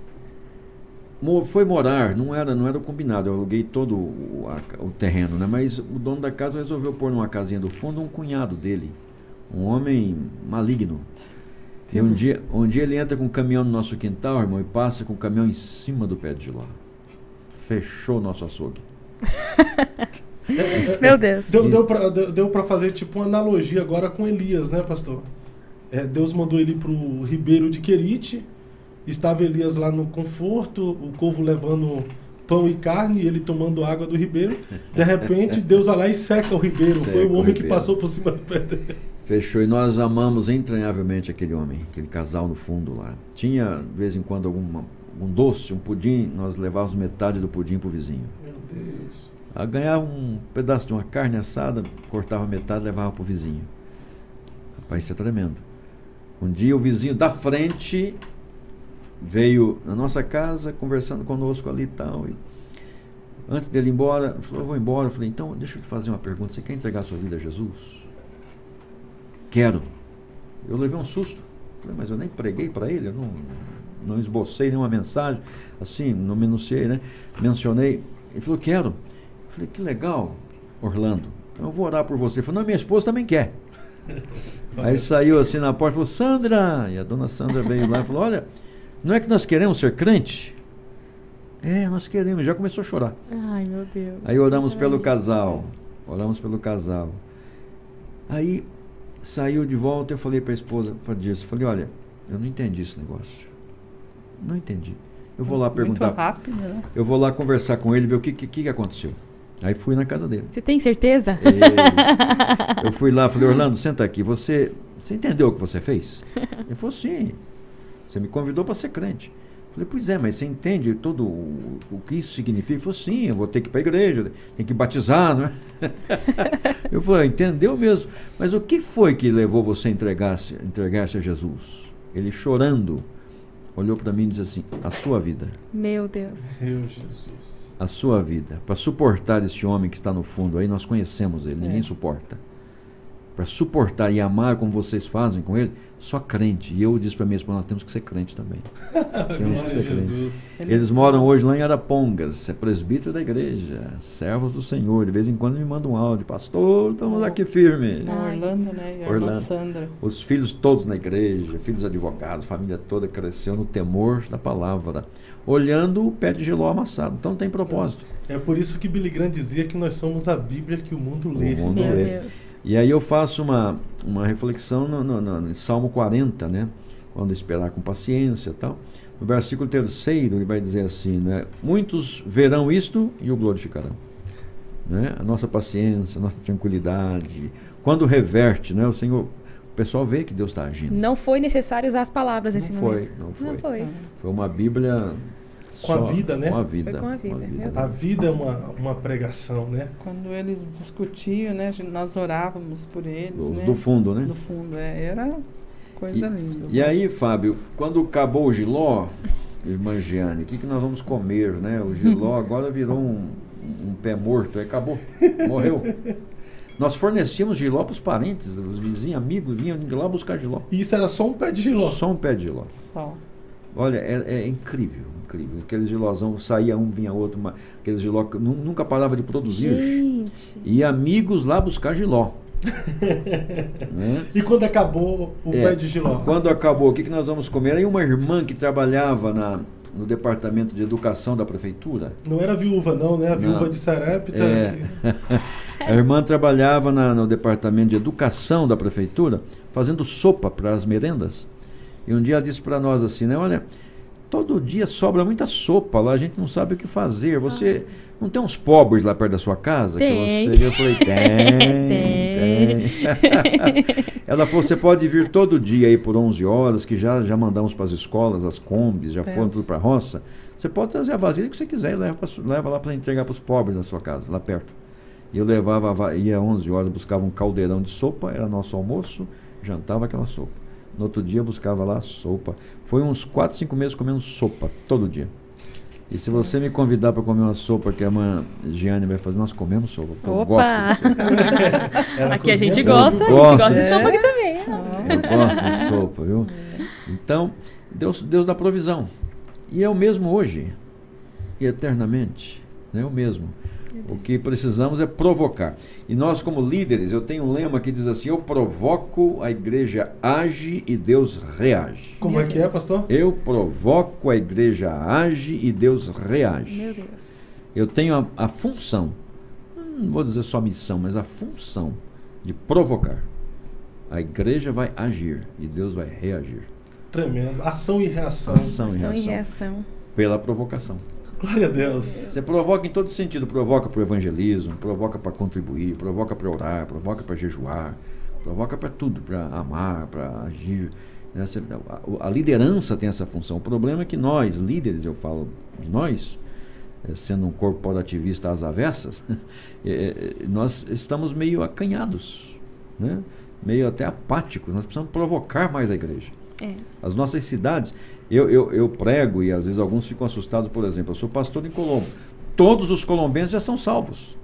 foi morar, não era o combinado, eu aluguei todo o terreno, né? Mas o dono da casa resolveu pôr numa casinha do fundo um cunhado dele, um homem maligno. E um dia ele entra com um caminhão no nosso quintal, irmão, e passa com o caminhão em cima do pé de jiló. Fechou o nosso açougue. Meu Deus. Deu para fazer tipo uma analogia agora com Elias, né, pastor? Deus mandou ele para o ribeiro de Querite, estava Elias lá no conforto, o povo levando pão e carne, e ele tomando água do ribeiro. De repente, Deus vai lá e seca o ribeiro. Foi o homem que passou por cima do pé dele. Fechou, e nós amamos entranhavelmente aquele homem, aquele casal no fundo lá. Tinha, de vez em quando, um doce, um pudim, nós levávamos metade do pudim para o vizinho. Meu Deus. Ganhava um pedaço de uma carne assada, cortava metade e levava para o vizinho. Rapaz, isso é tremendo. Um dia o vizinho da frente veio na nossa casa, conversando conosco ali e tal. E antes dele ir embora, ele falou, eu vou embora. Eu falei, então, deixa eu te fazer uma pergunta. Você quer entregar a sua vida a Jesus? Quero. Eu levei um susto. Falei, mas eu nem preguei para ele, eu não esbocei nenhuma mensagem, assim, não menunciei, né? Mencionei. Ele falou, quero. Eu falei, que legal, Orlando. Eu vou orar por você. Ele falou, não, minha esposa também quer. Aí saiu assim na porta e falou, Sandra. E a dona Sandra veio lá e falou, olha, não é que nós queremos ser crente? Nós queremos. Já começou a chorar. Ai, meu Deus. Aí oramos pelo casal. Aí saiu de volta, eu falei para a esposa, falei, olha, eu não entendi esse negócio. Não entendi. Eu vou lá perguntar. Muito rápido, né? Eu vou lá conversar com ele, ver o que aconteceu. Aí fui na casa dele. Você tem certeza? Eu fui lá, falei, Orlando, senta aqui. Você entendeu o que você fez? Ele falou, sim. Você me convidou para ser crente. Eu falei, pois é, mas você entende todo o que isso significa? Ele falou, sim, eu vou ter que ir para a igreja, tem que batizar, não é? Eu falei, entendeu mesmo. Mas o que foi que levou você a entregar-se a Jesus? Ele chorando, olhou para mim e disse assim, a sua vida. Meu Deus. Meu Jesus. A sua vida, para suportar este homem que está no fundo aí, nós conhecemos ele, ninguém suporta. para suportar e amar como vocês fazem com ele, só crente. E eu disse para minha esposa, nós temos que ser crente também. Temos que ser crente. Eles moram hoje lá em Arapongas, é presbítero da igreja, servos do Senhor. De vez em quando me mandam um áudio, pastor, estamos aqui firme. Orlando, né? E a irmã Sandra. Os filhos todos na igreja, filhos advogados, família toda cresceu no temor da palavra, olhando o pé de Giló amassado. Então tem propósito. É por isso que Billy Graham dizia que nós somos a Bíblia que o mundo lê. O mundo lê. E aí eu faço uma reflexão no Salmo 40, né? Quando esperar com paciência e tal. No versículo 3º ele vai dizer assim, né? Muitos verão isto e o glorificarão. Né? A nossa paciência, a nossa tranquilidade. Quando reverte, né? O Senhor, o pessoal vê que Deus está agindo. Não foi necessário usar as palavras nesse momento. Não foi. Foi uma Bíblia... Com a vida, né? Com a vida. Foi com a vida. A vida é uma pregação, né? Quando eles discutiam, né? Nós orávamos por eles, né? Do fundo, né? Do fundo, era coisa linda. E aí, Fábio, quando acabou o Giló, irmã Giane, o que nós vamos comer, né? O Giló agora virou um pé morto, aí acabou, morreu. Nós fornecíamos Giló para os parentes, os vizinhos, amigos, vinham de lá buscar Giló. E isso era só um pé de Giló? Só um pé de Giló. Só. Olha, é incrível, incrível. Aqueles gilózão, saía um, vinha outro, aqueles Giló que nunca parava de produzir. Gente. E amigos lá buscar Giló. Né? E quando acabou o pé de Giló? Quando acabou, o que nós vamos comer? Aí uma irmã que trabalhava no departamento de educação da prefeitura. Não era viúva não, né? A viúva de Sarepta. A irmã trabalhava no departamento de educação da prefeitura, fazendo sopa para as merendas. E um dia ela disse para nós assim, né? Olha, todo dia sobra muita sopa lá, a gente não sabe o que fazer. Você não tem uns pobres lá perto da sua casa? Tem. Eu falei, tem. Ela falou, você pode vir todo dia aí por 11 horas, que já mandamos para as escolas, as combis, já foram tudo para a roça. Você pode trazer a vasilha que você quiser e leva lá para entregar para os pobres na sua casa, lá perto. E eu ia 11 horas, buscava um caldeirão de sopa, era nosso almoço, jantava aquela sopa. No outro dia buscava lá sopa. Foi uns 4, 5 meses comendo sopa, todo dia. E se você me convidar para comer uma sopa que a irmã Giane vai fazer, nós comemos sopa. Eu gosto de sopa. Aqui a gente gosta de sopa aqui também. Eu gosto de sopa, viu? Então, Deus dá provisão. E é o mesmo hoje. E eternamente. É o mesmo. O que precisamos é provocar. E nós, como líderes, eu tenho um lema que diz assim, eu provoco, a igreja age e Deus reage. Como é que é, pastor? Eu provoco, a igreja age e Deus reage. Meu Deus. Eu tenho a função, não vou dizer só missão, mas a função de provocar. A igreja vai agir e Deus vai reagir. Tremendo. Ação e reação. Ação e reação. Pela provocação. Glória a Deus. Você provoca em todo sentido, provoca para o evangelismo, provoca para contribuir, provoca para orar, provoca para jejuar, provoca para tudo, para amar, para agir. A liderança tem essa função. O problema é que nós, líderes, eu falo de nós, sendo um corporativista às avessas, nós estamos meio acanhados, né? Meio até apáticos. Nós precisamos provocar mais a igreja. As nossas cidades, eu prego e às vezes alguns ficam assustados, por exemplo, eu sou pastor em Colombo, todos os colombenses já são salvos.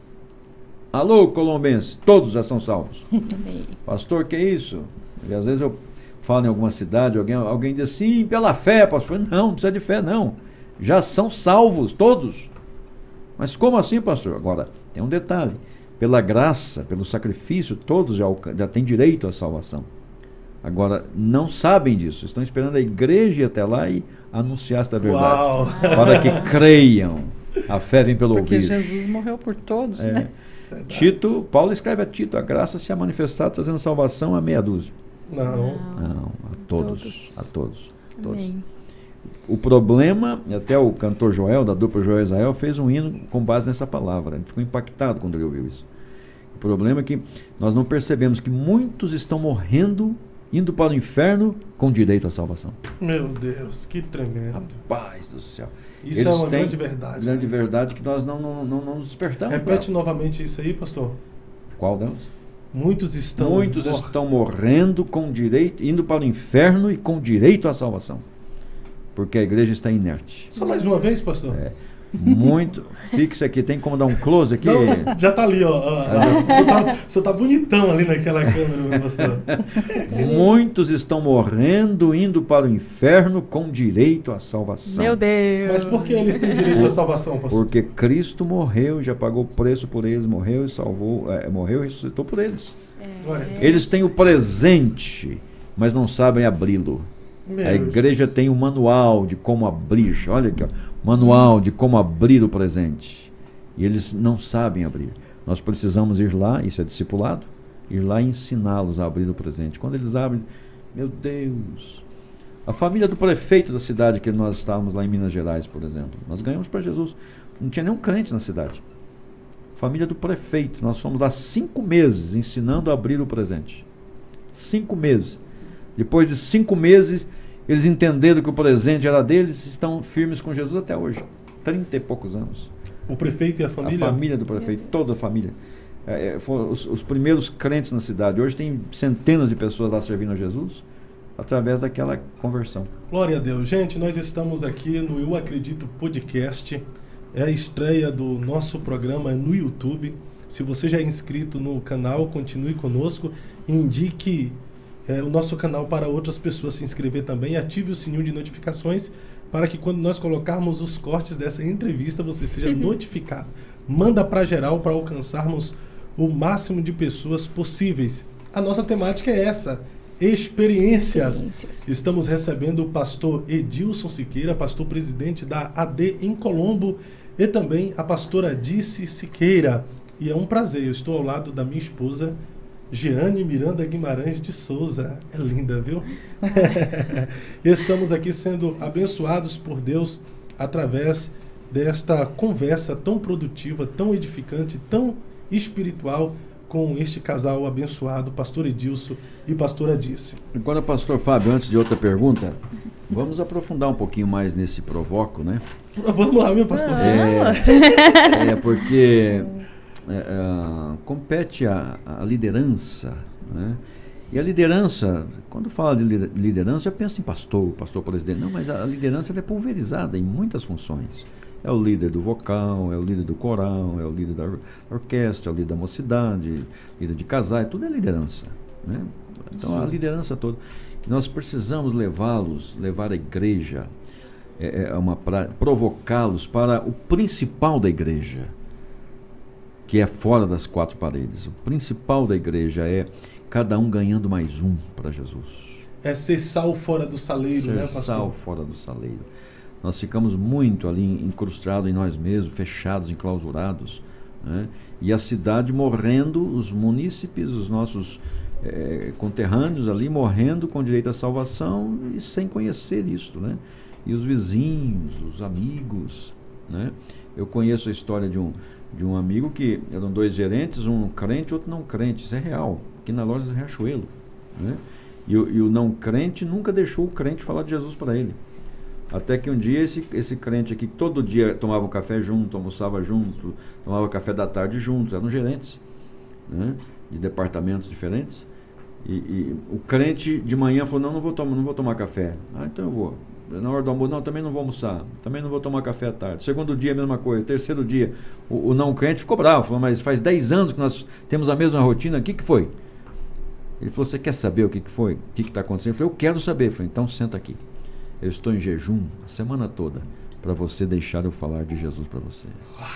Alô, colombenses, todos já são salvos. Pastor, que é isso? E às vezes eu falo em alguma cidade, alguém diz assim, pela fé, pastor. Não precisa de fé não, já são salvos todos. Mas como assim, pastor? Agora, tem um detalhe, pela graça, pelo sacrifício, todos já têm direito à salvação. Agora, não sabem disso. Estão esperando a igreja ir até lá e anunciar esta verdade. Uau. Para que creiam. A fé vem pelo ouvir. Porque Jesus morreu por todos, né? Paulo escreve a Tito, a graça se ha manifestado trazendo salvação a meia dúzia. Não, a todos. A todos. O problema, até o cantor Joel, da dupla Joel Israel, fez um hino com base nessa palavra. Ele ficou impactado quando ele ouviu isso. O problema é que nós não percebemos que muitos estão morrendo, indo para o inferno com direito à salvação. Meu Deus, que tremendo. Rapaz do céu. Isso é uma grande verdade. Grande verdade que nós não nos despertamos. Repete novamente isso aí, pastor. Qual delas? Muitos estão morrendo com direito, indo para o inferno e com direito à salvação. Porque a igreja está inerte. Só mais uma vez, pastor? Muito. Fixa aqui, tem como dar um close aqui? Não, já tá ali, ó. Você tá bonitão ali naquela câmera, meu pastor. Muitos estão morrendo, indo para o inferno com direito à salvação. Meu Deus. Mas por que eles têm direito à salvação, pastor? Porque Cristo morreu, já pagou o preço por eles, morreu e salvou, morreu e ressuscitou por eles. Eles têm o presente, mas não sabem abri-lo. A igreja tem um manual de como abrir. Olha aqui, ó, manual de como abrir o presente. E eles não sabem abrir. Nós precisamos ir lá, isso é discipulado, ir lá e ensiná-los a abrir o presente. Quando eles abrem, meu Deus. A família do prefeito da cidade que nós estávamos lá em Minas Gerais, por exemplo. Nós ganhamos para Jesus. Não tinha nenhum crente na cidade. Família do prefeito. Nós fomos lá 5 meses ensinando a abrir o presente. 5 meses. Depois de 5 meses, eles entenderam que o presente era deles, estão firmes com Jesus até hoje. 30 e poucos anos. O prefeito e a família? A família do prefeito, toda a família. Foram os primeiros crentes na cidade. Hoje tem centenas de pessoas lá servindo a Jesus, através daquela conversão. Glória a Deus. Gente, nós estamos aqui no Eu Acredito Podcast. É a estreia do nosso programa no YouTube. Se você já é inscrito no canal, continue conosco e indique o nosso canal para outras pessoas se inscrever também. Ative o sininho de notificações para que quando nós colocarmos os cortes dessa entrevista, você seja notificado. Manda para geral para alcançarmos o máximo de pessoas possíveis. A nossa temática é essa, experiências. Estamos recebendo o pastor Edilson Siqueira, pastor presidente da AD em Colombo, e também a pastora Dice Siqueira. E é um prazer, eu estou ao lado da minha esposa, Jeane Miranda Guimarães de Souza. É linda, viu? Estamos aqui sendo abençoados por Deus através desta conversa tão produtiva, tão edificante, tão espiritual com este casal abençoado, pastor Edilson e pastora Dice. Agora, pastor Fábio, antes de outra pergunta, vamos aprofundar um pouquinho mais nesse provoco, né? Vamos lá, meu pastor. Porque compete a liderança, né? E a liderança, quando fala de liderança, já pensa em pastor presidente. Não, mas a liderança é pulverizada em muitas funções. É o líder do vocal, é o líder do coral, é o líder da orquestra, é o líder da mocidade, líder de casais, tudo é liderança, né? Então, sim, a liderança toda. Nós precisamos levar a igreja, provocá-los para o principal da igreja, que é fora das 4 paredes. O principal da igreja é cada um ganhando mais um para Jesus. É ser sal fora do saleiro, né, pastor? Ser sal fora do saleiro. Nós ficamos muito ali incrustados em nós mesmos, fechados, enclausurados, né? E a cidade morrendo, os munícipes, os nossos conterrâneos ali morrendo com direito à salvação e sem conhecer isso, né? E os vizinhos, os amigos, né? Eu conheço a história de um amigo que eram 2 gerentes, um crente e outro não crente. Isso é real, aqui na loja de Riachuelo, né? E o não crente nunca deixou o crente falar de Jesus para ele. Até que um dia esse crente aqui, todo dia tomava um café junto, almoçava junto, tomava café da tarde juntos, eram gerentes, né, de departamentos diferentes. E o crente de manhã falou, não vou tomar café. Então eu vou. Na hora do almoço, não, também não vou almoçar, também não vou tomar café à tarde. Segundo dia, a mesma coisa. Terceiro dia, o não crente ficou bravo, falou, mas faz 10 anos que nós temos a mesma rotina, o que foi? Ele falou, você quer saber o que foi? O que está acontecendo? Eu falei, eu quero saber. Eu falei, então senta aqui. Eu estou em jejum a semana toda para você deixar eu falar de Jesus para você.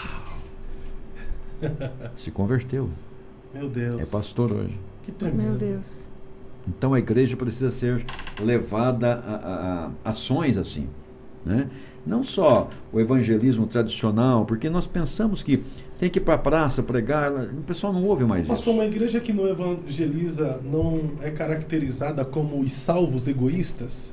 Uau. Se converteu. Meu Deus. É pastor hoje. Que tremendo. Meu Deus. Então a igreja precisa ser levada a ações assim, né? Não só o evangelismo tradicional, porque nós pensamos que tem que ir para a praça pregar, o pessoal não ouve mais isso. Pastor, uma igreja que não evangeliza não é caracterizada como os salvos egoístas?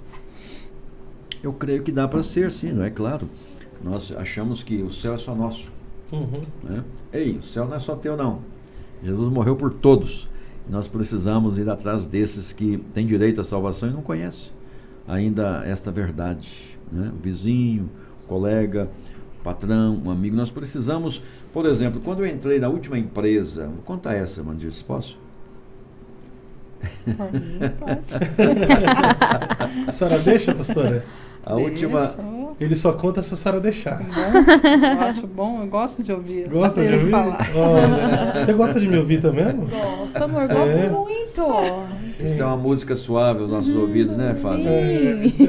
Eu creio que dá para ser, sim, não é claro. Nós achamos que o céu é só nosso. Né? Ei, o céu não é só teu, não. Jesus morreu por todos. Nós precisamos ir atrás desses que têm direito à salvação e não conhecem ainda esta verdade, né? O vizinho, o colega, o patrão, um amigo. Nós precisamos, por exemplo, quando eu entrei na última empresa, vou contar essa, Mandice, posso? A senhora deixa, pastora? A última... Ele só conta se a senhora deixar. Eu acho bom, eu gosto de ouvir. Gosta de ouvir? Falar. Oh, você gosta de me ouvir também, amor? Gosto, amor, gosto muito. Isso tem uma música suave aos nossos ouvidos, né, Fábio? Sim.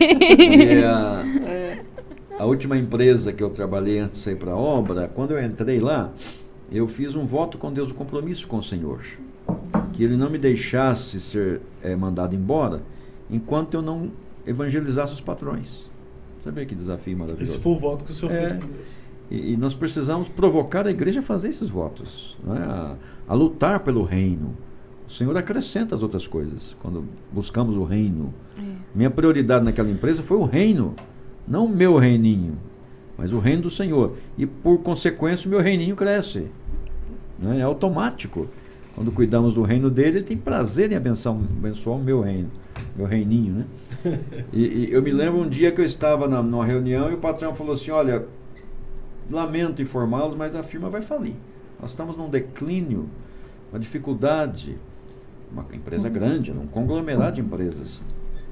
A última empresa que eu trabalhei antes de sair para a obra, quando eu entrei lá, eu fiz um voto com Deus, um compromisso com o Senhor. Que Ele não me deixasse ser mandado embora enquanto eu não evangelizasse os patrões. Você vê que desafio maravilhoso. Esse foi o voto que o senhor fez com Deus. E nós precisamos provocar a igreja a fazer esses votos, né? A lutar pelo reino. O Senhor acrescenta as outras coisas quando buscamos o reino. Minha prioridade naquela empresa foi o reino, não o meu reininho, mas o reino do Senhor. E por consequência o meu reininho cresce, né? É automático. Quando cuidamos do reino dele, ele tem prazer em abençoar o meu reino, meu reininho, né? E eu me lembro um dia que eu estava numa reunião e o patrão falou assim: olha, lamento informá-los, mas a firma vai falir. Nós estamos num declínio, uma dificuldade, uma empresa grande, um conglomerado de empresas.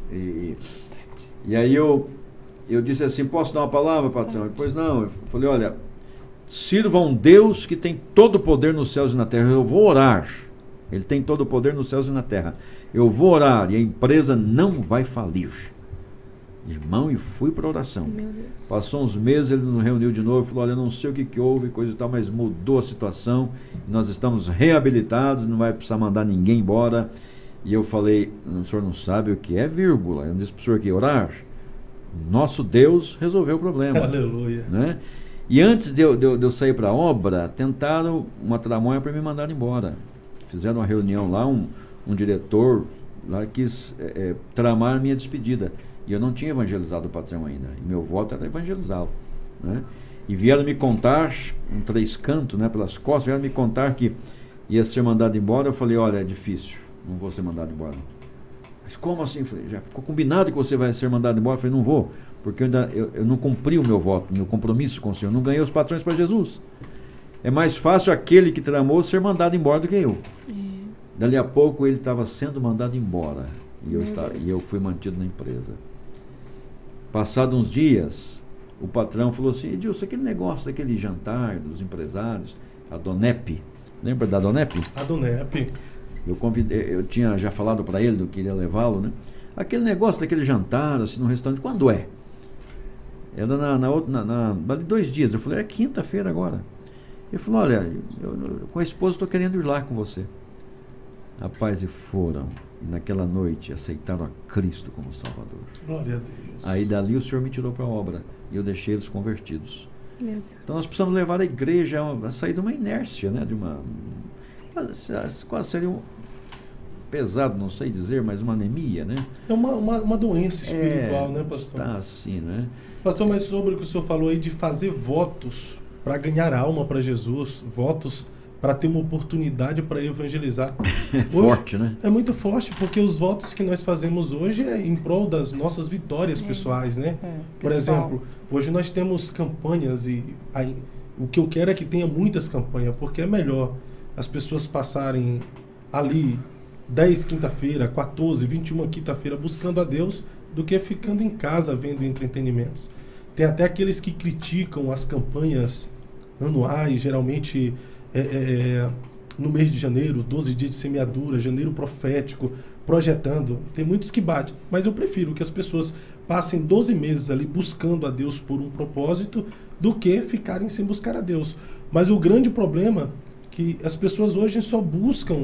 E aí eu disse assim: posso dar uma palavra, patrão? Ele, pois não. Eu falei: olha, sirvam Deus que tem todo o poder nos céus e na terra. Eu vou orar. Ele tem todo o poder nos céus e na terra. Eu vou orar e a empresa não vai falir. Irmão, e fui para a oração. Meu Deus. Passou uns meses, ele nos reuniu de novo e falou: olha, não sei o que houve, coisa e tal, mas mudou a situação. Nós estamos reabilitados, não vai precisar mandar ninguém embora. E eu falei: o senhor não sabe o que é vírgula. Eu disse para o senhor que orar. Nosso Deus resolveu o problema. Aleluia. Né? E antes de eu sair para a obra, tentaram uma tramóia para me mandar embora. Fizeram uma reunião lá, um diretor lá quis tramar a minha despedida. E eu não tinha evangelizado o patrão ainda. E meu voto era evangelizá-lo. Né? E vieram me contar, um 3 cantos, né, pelas costas, vieram me contar que ia ser mandado embora. Eu falei: olha, é difícil, não vou ser mandado embora. Mas como assim? Eu falei: já ficou combinado que você vai ser mandado embora? Eu falei: não vou, porque eu não cumpri o meu voto, meu compromisso com o Senhor. Não ganhei os patrões para Jesus. É mais fácil aquele que tramou ser mandado embora do que eu. Dali a pouco ele estava sendo mandado embora. E eu fui mantido na empresa. Passados uns dias, o patrão falou assim: Edilson, aquele negócio daquele jantar dos empresários, a Donep, lembra da Donep? A Donep. Eu tinha já falado para ele que queria levá-lo, né? Aquele negócio daquele jantar, assim, no restaurante, quando é? Era na 2 dias. Eu falei: é quinta-feira agora. Ele falou: olha, eu com a esposa estou querendo ir lá com você. Rapaz, e foram. E naquela noite aceitaram a Cristo como Salvador. Glória a Deus. Aí dali o Senhor me tirou para a obra e eu deixei eles convertidos. Meu Deus. Então nós precisamos levar a igreja a sair de uma inércia, né? Quase seria pesado, não sei dizer, mas uma anemia, né? É uma doença espiritual, né, pastor? Está assim, né? Pastor, mas sobre o que o senhor falou aí de fazer votos para ganhar alma para Jesus, votos para ter uma oportunidade para evangelizar. Forte, né? É muito forte, porque os votos que nós fazemos hoje é em prol das nossas vitórias pessoais, né? Por exemplo, hoje nós temos campanhas e o que eu quero é que tenha muitas campanhas, porque é melhor as pessoas passarem ali 10 quinta-feira, 14, 21 quinta-feira buscando a Deus do que ficando em casa vendo entretenimentos. Tem até aqueles que criticam as campanhas anuais, geralmente no mês de janeiro, 12 dias de semeadura, janeiro profético, projetando. Tem muitos que batem, mas eu prefiro que as pessoas passem 12 meses ali buscando a Deus por um propósito do que ficarem sem buscar a Deus. Mas o grande problema é que as pessoas hoje só buscam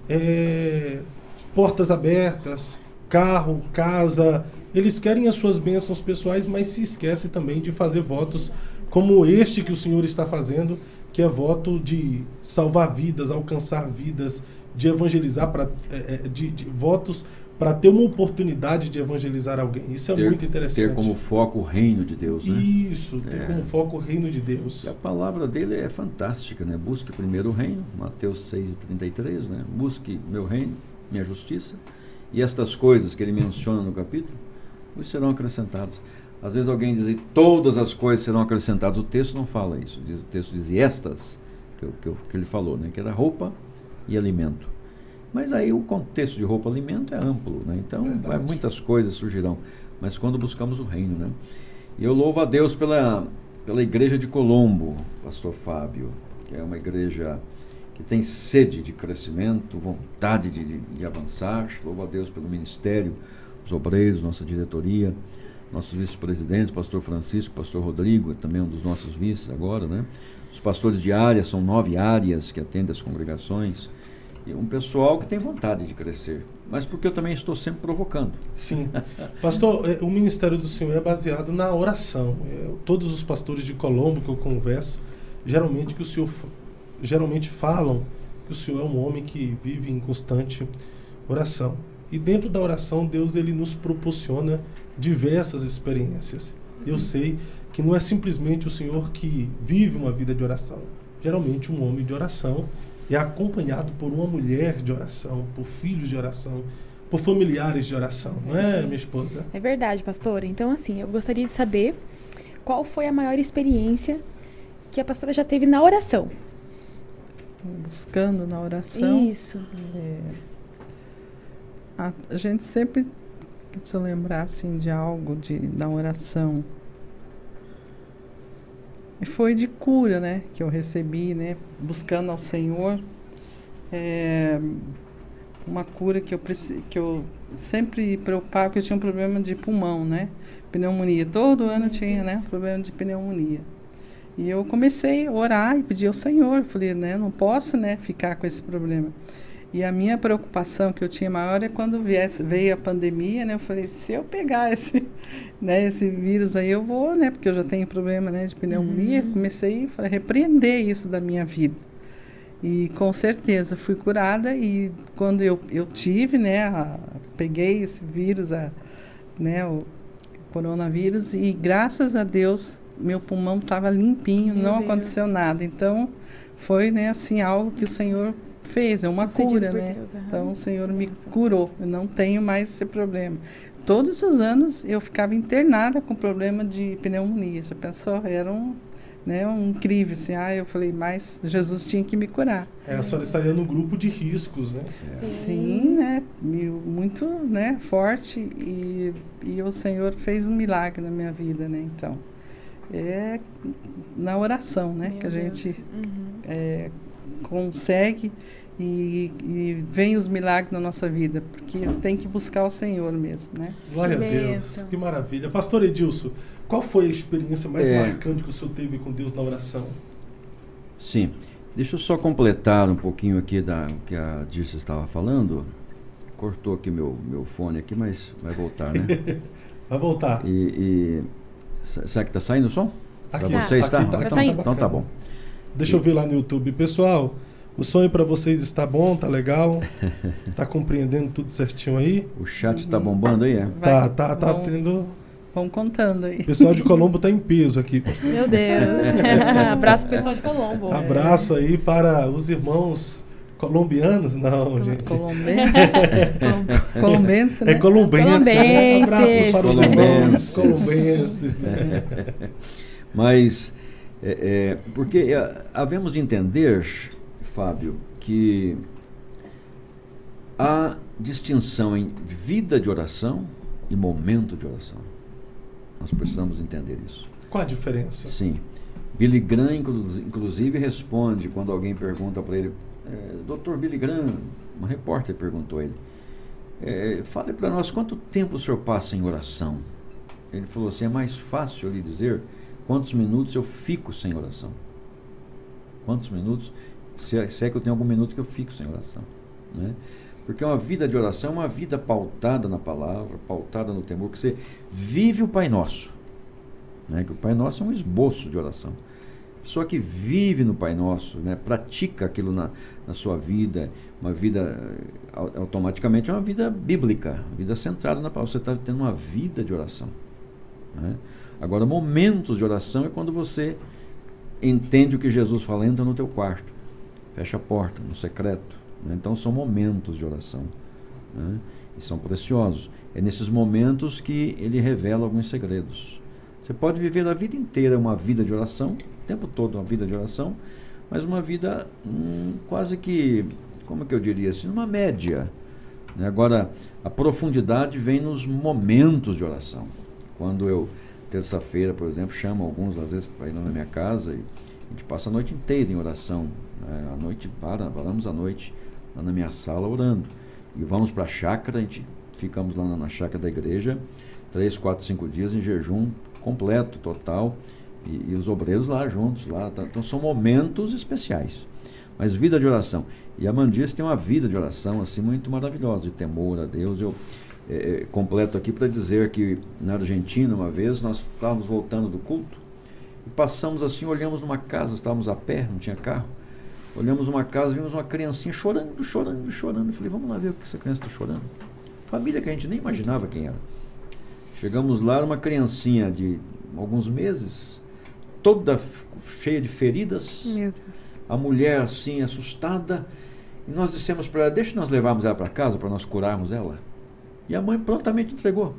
portas abertas, carro, casa. Eles querem as suas bênçãos pessoais, mas se esquecem também de fazer votos como este que o Senhor está fazendo, que é voto de salvar vidas, alcançar vidas, de evangelizar, votos para ter uma oportunidade de evangelizar alguém. Isso é muito interessante. Ter como foco o reino de Deus, né? Isso, ter como foco o reino de Deus. E a palavra dele é fantástica, né? Busque primeiro o reino, Mateus 6,33, né? Busque meu reino, minha justiça, e estas coisas que ele menciona no capítulo, os serão acrescentados. Às vezes alguém diz: todas as coisas serão acrescentadas. O texto não fala isso. O texto diz estas, que ele falou, né? Que era roupa e alimento. Mas aí o contexto de roupa e alimento é amplo, né? Então muitas coisas surgirão. mas quando buscamos o reino, né? E eu louvo a Deus pela igreja de Colombo, pastor Fábio, que é uma igreja que tem sede de crescimento, vontade de avançar. Louvo a Deus pelo ministério, os obreiros, nossa diretoria, nossos vice-presidentes, pastor Francisco, pastor Rodrigo, também um dos nossos vices agora, né? Os pastores de área, são 9 áreas que atendem as congregações, e um pessoal que tem vontade de crescer, mas porque eu também estou sempre provocando. Sim. Pastor, o ministério do senhor é baseado na oração. Todos os pastores de Colombo que eu converso, geralmente falam que o senhor é um homem que vive em constante oração. E dentro da oração, Deus ele nos proporciona diversas experiências. Eu sei que não é simplesmente o senhor que vive uma vida de oração. Geralmente um homem de oração é acompanhado por uma mulher de oração, por filhos de oração, por familiares de oração. Não é, minha esposa? É verdade, pastor. Então, assim, eu gostaria de saber qual foi a maior experiência que a pastora já teve na oração. Buscando na oração. Isso. A gente sempre, se eu lembrar assim, de algo na oração, foi de cura, né, que eu recebi, né, buscando ao Senhor, uma cura que eu sempre preocupava, porque eu tinha um problema de pulmão, né, pneumonia, todo ano eu tinha, né, um problema de pneumonia. E eu comecei a orar e pedir ao Senhor, eu falei, né, não posso, né, ficar com esse problema. E a minha preocupação que eu tinha maior é quando veio a pandemia, né? Eu falei, se eu pegar esse vírus aí, eu vou, né? Porque eu já tenho problema, né, de pneumonia. Comecei a repreender isso da minha vida. E com certeza fui curada. E quando eu tive, né, peguei esse vírus, né, o coronavírus, e graças a Deus, meu pulmão estava limpinho, não aconteceu nada. Então, foi, né, assim, algo que o Senhor fez, é uma cura, né? Deus, então o Senhor me curou, eu não tenho mais esse problema. Todos os anos eu ficava internada com problema de pneumonia. Você pensou? Era um incrível, assim. Eu falei, mas Jesus tinha que me curar. A senhora estaria no grupo de riscos, né? Sim, né? Muito, né, forte, e o Senhor fez um milagre na minha vida, né? Então, é na oração, né, que a gente consegue e vem os milagres na nossa vida, porque tem que buscar o Senhor mesmo, né? Glória a Deus, que maravilha. Pastor Edilson, qual foi a experiência mais marcante que o senhor teve com Deus na oração? Sim, deixa eu só completar um pouquinho aqui o que a Dirce estava falando. Cortou aqui meu fone aqui, mas vai voltar, né? Vai voltar. Será que está saindo o som? Aqui, para vocês está? Então tá bom. Deixa eu ver lá no YouTube. Pessoal, o som para vocês está bom, tá legal? Tá compreendendo tudo certinho aí? O chat tá bombando aí, é? Tá tendo... Vão contando aí. O pessoal de Colombo tá em peso aqui, pastor. Meu Deus. Abraço pro pessoal de Colombo. Abraço aí para os irmãos colombianos. Não, gente. Colombense, né? É colombense. Né? Abraço para os irmãos colombenses. Mas, porque havemos de entender, Fábio, que há distinção em vida de oração e momento de oração. Nós precisamos entender isso. Qual a diferença? Sim. Billy Graham, inclusive, responde quando alguém pergunta para ele, Dr. Billy Graham, uma repórter perguntou a ele, fale para nós quanto tempo o senhor passa em oração. Ele falou assim, é mais fácil eu lhe dizer quantos minutos eu fico sem oração. Quantos minutos, se é que eu tenho algum minuto que eu fico sem oração, né? Porque uma vida de oração é uma vida pautada na palavra, pautada no temor, que você vive o Pai Nosso, né? Que o Pai Nosso é um esboço de oração. A pessoa que vive no Pai Nosso, né? Pratica aquilo na sua vida, uma vida, automaticamente é uma vida bíblica, uma vida centrada na palavra. Você está tendo uma vida de oração, né? Agora, momentos de oração é quando você entende o que Jesus fala, entra no teu quarto, fecha a porta, no secreto. Então são momentos de oração, né? E são preciosos. É nesses momentos que ele revela alguns segredos. Você pode viver a vida inteira uma vida de oração, o tempo todo uma vida de oração, mas uma vida quase que, como que eu diria assim, uma média, Agora, a profundidade vem nos momentos de oração. Quando eu, terça-feira, por exemplo, chamo alguns, às vezes, para ir lá na minha casa e a gente passa a noite inteira em oração. À noite, varamos a noite lá na minha sala orando. E vamos para a chácara, a gente ficamos lá na chácara da igreja, 3, 4, 5 dias em jejum completo, total, e os obreiros lá juntos. Lá, então são momentos especiais. Mas vida de oração. E a Mandice tem uma vida de oração assim, muito maravilhosa, de temor a Deus. Eu completo aqui para dizer que na Argentina, uma vez, nós estávamos voltando do culto e passamos assim, olhamos numa casa, estávamos a pé, não tinha carro. Olhamos uma casa, vimos uma criancinha chorando. Eu falei, vamos lá ver o que essa criança está chorando. Família que a gente nem imaginava quem era. Chegamos lá, era uma criancinha de alguns meses, toda cheia de feridas. Meu Deus. A mulher assim, assustada. E nós dissemos para ela, deixa nós levarmos ela para casa, para nós curarmos ela. E a mãe prontamente entregou.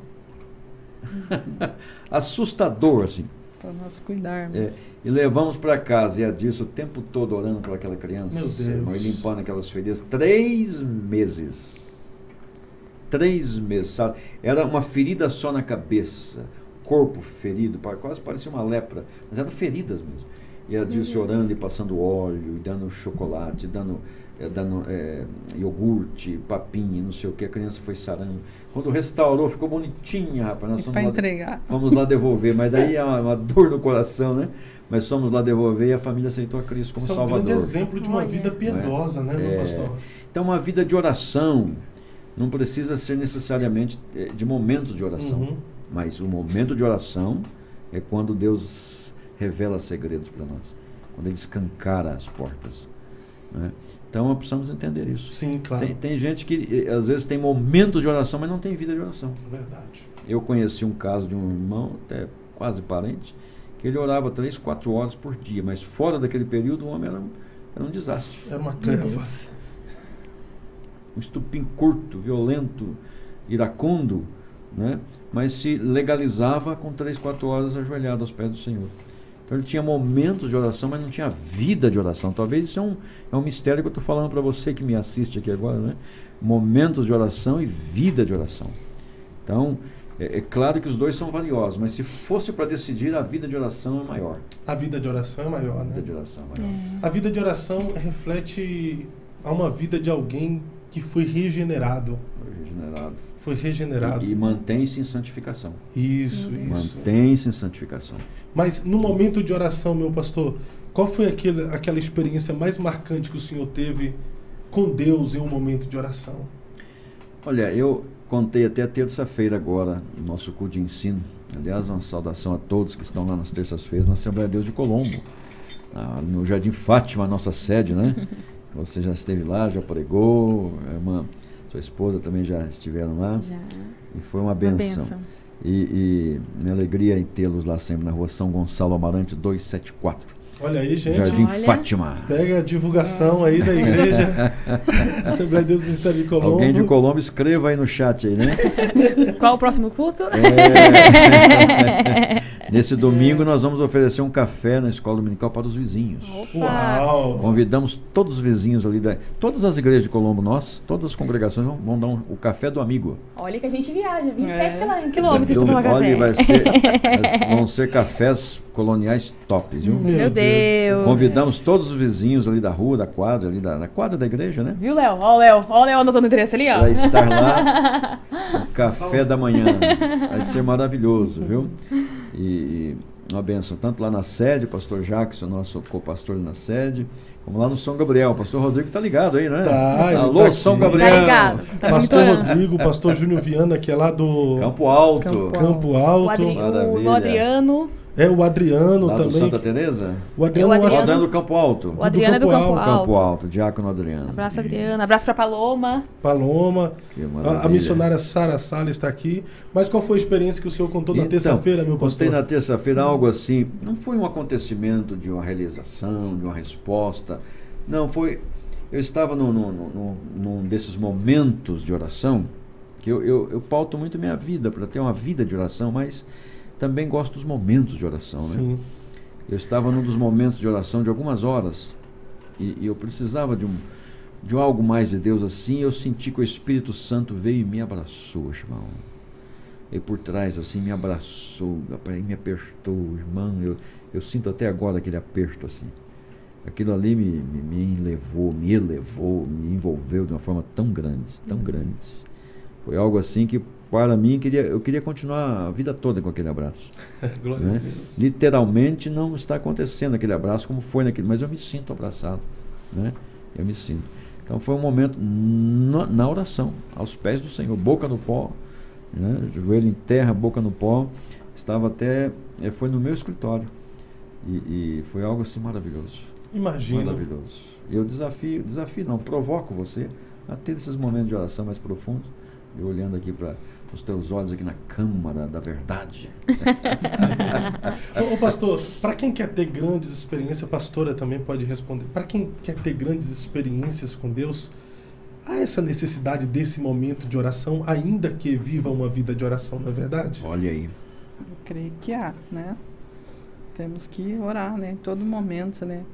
Assustador, assim. Para nós cuidarmos. E levamos para casa, e a Dirce o tempo todo orando por aquela criança. Meu Deus. E limpando aquelas feridas. 3 meses. 3 meses, sabe? Era uma ferida só na cabeça. Corpo ferido, quase parecia uma lepra. Mas eram feridas mesmo. E a Dirce orando e passando óleo, e dando chocolate, dando iogurte, papinha, não sei o que. A criança foi sarando. Quando restaurou, ficou bonitinha, rapaz. Nós para entregar. Fomos lá devolver, mas daí é uma dor no coração, né? Mas fomos lá devolver e a família aceitou a Cristo como Salvador. É um grande exemplo de uma vida piedosa, né, meu pastor? Então, uma vida de oração não precisa ser necessariamente de momentos de oração. Mas o momento de oração é quando Deus revela segredos para nós. Quando Ele escancara as portas. Né? Então, nós precisamos entender isso. Sim, claro. Tem gente que, às vezes, tem momentos de oração, mas não tem vida de oração. Verdade. Eu conheci um caso de um irmão, até quase parente, que ele orava 3, 4 horas por dia, mas fora daquele período o homem era um desastre. Era uma creva. Um estupim curto, violento, iracundo, né? Mas se legalizava com 3, 4 horas ajoelhado aos pés do Senhor. Então ele tinha momentos de oração, mas não tinha vida de oração. Talvez isso é um mistério que eu estou falando para você que me assiste aqui agora, né? Momentos de oração e vida de oração. Então, é claro que os dois são valiosos, mas se fosse para decidir, a vida de oração é maior. A vida de oração é maior, né? A vida de oração é maior. A vida de oração reflete a uma vida de alguém que foi regenerado. Foi regenerado. E mantém-se em santificação. Isso. Mantém-se em santificação. Mas no momento de oração, meu pastor, qual foi aquela experiência mais marcante que o senhor teve com Deus em um momento de oração? Olha, eu contei até terça-feira agora, no nosso culto de ensino. Aliás, uma saudação a todos que estão lá nas terças-feiras na Assembleia de Deus de Colombo, no Jardim Fátima, nossa sede, né? Você já esteve lá, já pregou, a irmã, sua esposa também já estiveram lá. Já. E foi uma benção. E minha alegria em tê-los lá sempre na rua São Gonçalo Amarante 274. Olha aí, gente. Jardim Fátima. Pega a divulgação aí da igreja. Assembleia de Deus Ministério de Colombo. Alguém de Colombo, escreva aí no chat aí, né? Qual o próximo culto? Nesse domingo nós vamos oferecer um café na escola dominical para os vizinhos. Uau! Convidamos todos os vizinhos ali, todas as igrejas de Colombo, todas as congregações vão dar o café do amigo. Olha que a gente viaja, 27 quilômetros para tomar café. Vão ser cafés coloniais tops, viu? Meu Deus! Convidamos todos os vizinhos ali da rua, da quadra, ali da quadra da igreja, né? Viu, Léo? Ó o Léo anotando o endereço ali, ó. Para estar lá, o café da manhã. Vai ser maravilhoso, viu? E uma benção, tanto lá na sede, o pastor Jackson, nosso co-pastor na sede, como lá no São Gabriel. O pastor Rodrigo tá ligado aí, né? Tá, alô, tá São Gabriel. Tá ligado. Tá pastor Rodrigo, pastor Júnior Viana, que é lá do Campo Alto. Campo Alto. O Adriano. O Adriano lá também. do Santa Teresa? O Adriano do Campo Alto. O Adriano é do Campo Alto. Campo Alto, diácono Adriano. Abraço, Adriano. Abraço para Paloma. A missionária Sara Salles está aqui. Mas qual foi a experiência que o senhor contou na terça-feira, meu pastor? Contei na terça-feira algo assim. Não foi um acontecimento de uma realização, de uma resposta. Não, foi... Eu estava num desses momentos de oração, que eu pauto muito minha vida para ter uma vida de oração, mas também gosto dos momentos de oração, né? Sim. Eu estava num dos momentos de oração de algumas horas e eu precisava de de algo mais de Deus assim, eu senti que o Espírito Santo veio e me abraçou, irmão. E por trás assim me abraçou, me apertou, irmão. Eu sinto até agora aquele aperto assim. Aquilo ali me elevou, me envolveu de uma forma tão grande, tão grande. Foi algo assim que, para mim, eu queria continuar a vida toda com aquele abraço. Glória né? a Deus. Literalmente não está acontecendo aquele abraço como foi naquele, mas eu me sinto abraçado, né? Eu me sinto. Então foi um momento na oração, aos pés do Senhor, boca no pó, né? Joelho em terra, boca no pó. Estava até, foi no meu escritório e foi algo assim maravilhoso. Imagina. Maravilhoso. Eu desafio não, provoco você a ter esses momentos de oração mais profundos. Eu olhando aqui para os teus olhos aqui na Câmara da Verdade. Ô pastor, para quem quer ter grandes experiências, a pastora também pode responder. Para quem quer ter grandes experiências com Deus, há essa necessidade desse momento de oração, ainda que viva uma vida de oração, não é verdade? Olha aí. Eu creio que há, né? Temos que orar, né? Em todo momento, né?